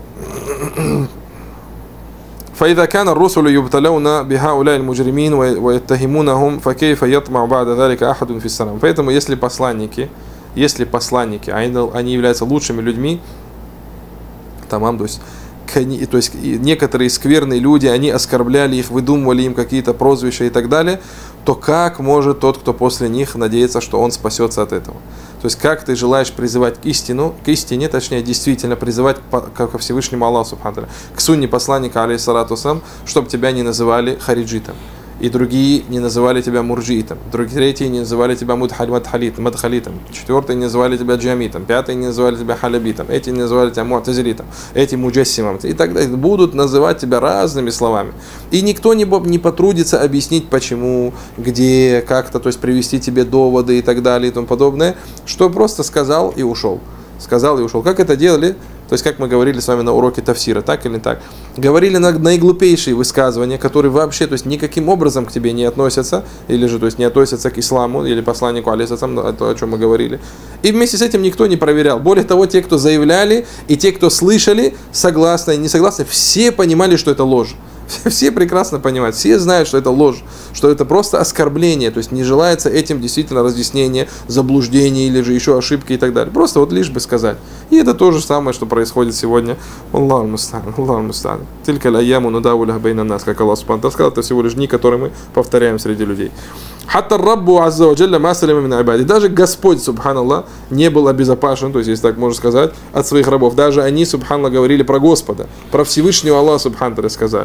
فإذا كان الرسل يبتلون بهؤلاء المجرمين ويتهمونهم فكيف يطمع بعد ذلك أحد في السلام. Поэтому если посланники, они являются лучшими людьми, тамам, то есть то есть некоторые скверные люди, они оскорбляли их, выдумывали им какие-то прозвища и так далее, то как может тот, кто после них, надеяться, что он спасется от этого? То есть как ты желаешь призывать к истине, точнее действительно призывать ко Всевышнему Аллаху Субхану, к сунне посланника, алейхиссалату вассалям, чтобы тебя не называли хариджитом, и другие не называли тебя мурджиитом, третьи не называли тебя мадхалитом, четвертые не называли тебя джамитом, пятые не называли тебя халябитом, эти не называли тебя муатазилитом, эти муджассимом, и так далее. Будут называть тебя разными словами. И никто не потрудится объяснить, почему, где, как-то, то есть привести тебе доводы и так далее и тому подобное, что просто сказал и ушел. Сказал и ушел. Как это делали? То есть, как мы говорили с вами на уроке тафсира, так или не так? Говорили на наиглупейшие высказывания, которые вообще, то есть, никаким образом к тебе не относятся, или же, то есть, не относятся к исламу, или посланнику, алейхиссалам, то, о чем мы говорили. И вместе с этим никто не проверял. Более того, те, кто заявляли, и те, кто слышали, согласны и не согласны, все понимали, что это ложь. Все прекрасно понимают, все знают, что это ложь, что это просто оскорбление, то есть не желается этим действительно разъяснения, заблуждения или же еще ошибки и так далее. Просто вот лишь бы сказать. И это то же самое, что происходит сегодня. Аллаху муста'ан, Аллаху муста'ан. Тилька аль-айяму нудавулюха байна нас, как Аллах Субхану ва Тааля сказал, это всего лишь дни, которые мы повторяем среди людей. Хатта раббу азза ва джалля ма салима мин ибади. Даже Господь, субханаллах, не был обезопасен, то есть, если так можно сказать, от своих рабов. Даже они, субханаллах, говорили про Господа, про Всевышнего Аллаха, субханаллах, сказали.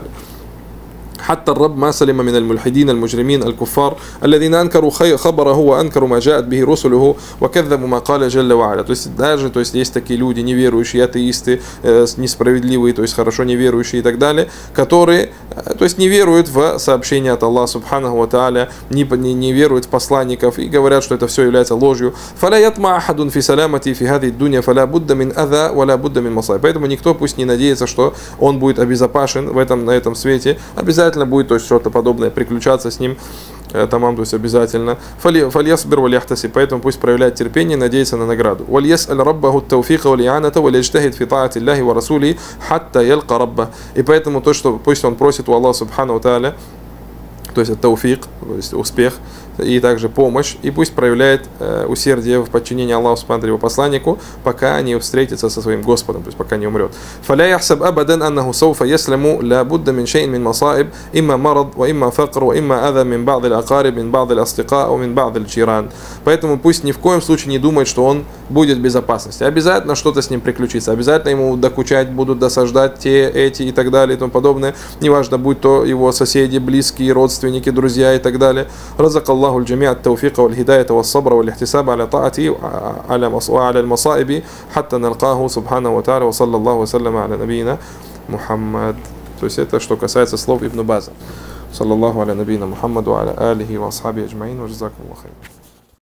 حتى الرب ما سلم من الملحدين المجرمين الكفار الذين أنكروا خبره وأنكروا ما جاءت به رسله وكذبوا ما قال جل وعلا. То есть даже, то есть есть такие люди неверующие, атеисты, несправедливые, то есть хорошо неверующие и так далее, которые, то есть не веруют в сообщения от Аллаха Субханаху ва Тааля, не веруют в посланников и говорят, что это все является ложью. فلا يطمع أحد في سلامتي في هذه الدنيا فلا بد من أذى ولا بد من مصائب. Поэтому никто пусть не надеется, что он будет обезопасен на этом свете. Обязательно будет, то есть что-то подобное приключаться с ним, тамам, то есть обязательно. Фальясбир вальяхтаси, поэтому пусть проявляет терпение, надеется на награду. Вальяс'аль раббаху ат-тауфиqa валь-и'аната валь-яджтахид фи та'ати Аллахи ва расулихи хатта ялqa раббах. И поэтому то, что пусть он просит у Аллаха Субхану ва Тааля, то есть тауфик, то есть успех, и также помощь, и пусть проявляет усердие в подчинении Аллаху Субхану его посланнику, пока не встретится со своим Господом, то есть пока не умрет. فلا يحسب أبدا أنه سوف يسلم لا بد من شيء من مصائب إما مرض وإما فقر وإما أذى من بعض الأقارب من بعض الأصدقاء ومن بعض الجيران. Поэтому пусть ни в коем случае не думает, что он будет в безопасности. Обязательно что-то с ним приключится, обязательно ему докучать будут, досаждать те, эти и так далее и тому подобное. Неважно, будь то его соседи, близкие, родственники, друзья и так далее. رزق الله الجميع التوفيق والهداية والصبر والاحتساب على طاعته وعلى المصائب حتى نلقاه سبحانه وتعالى وصلى الله وسلم على نبينا محمد. То есть это что касается слов Ибн База. صلى الله على نبينا محمد وعلى آله وأصحابه أجمعين وجزاكم الله خير.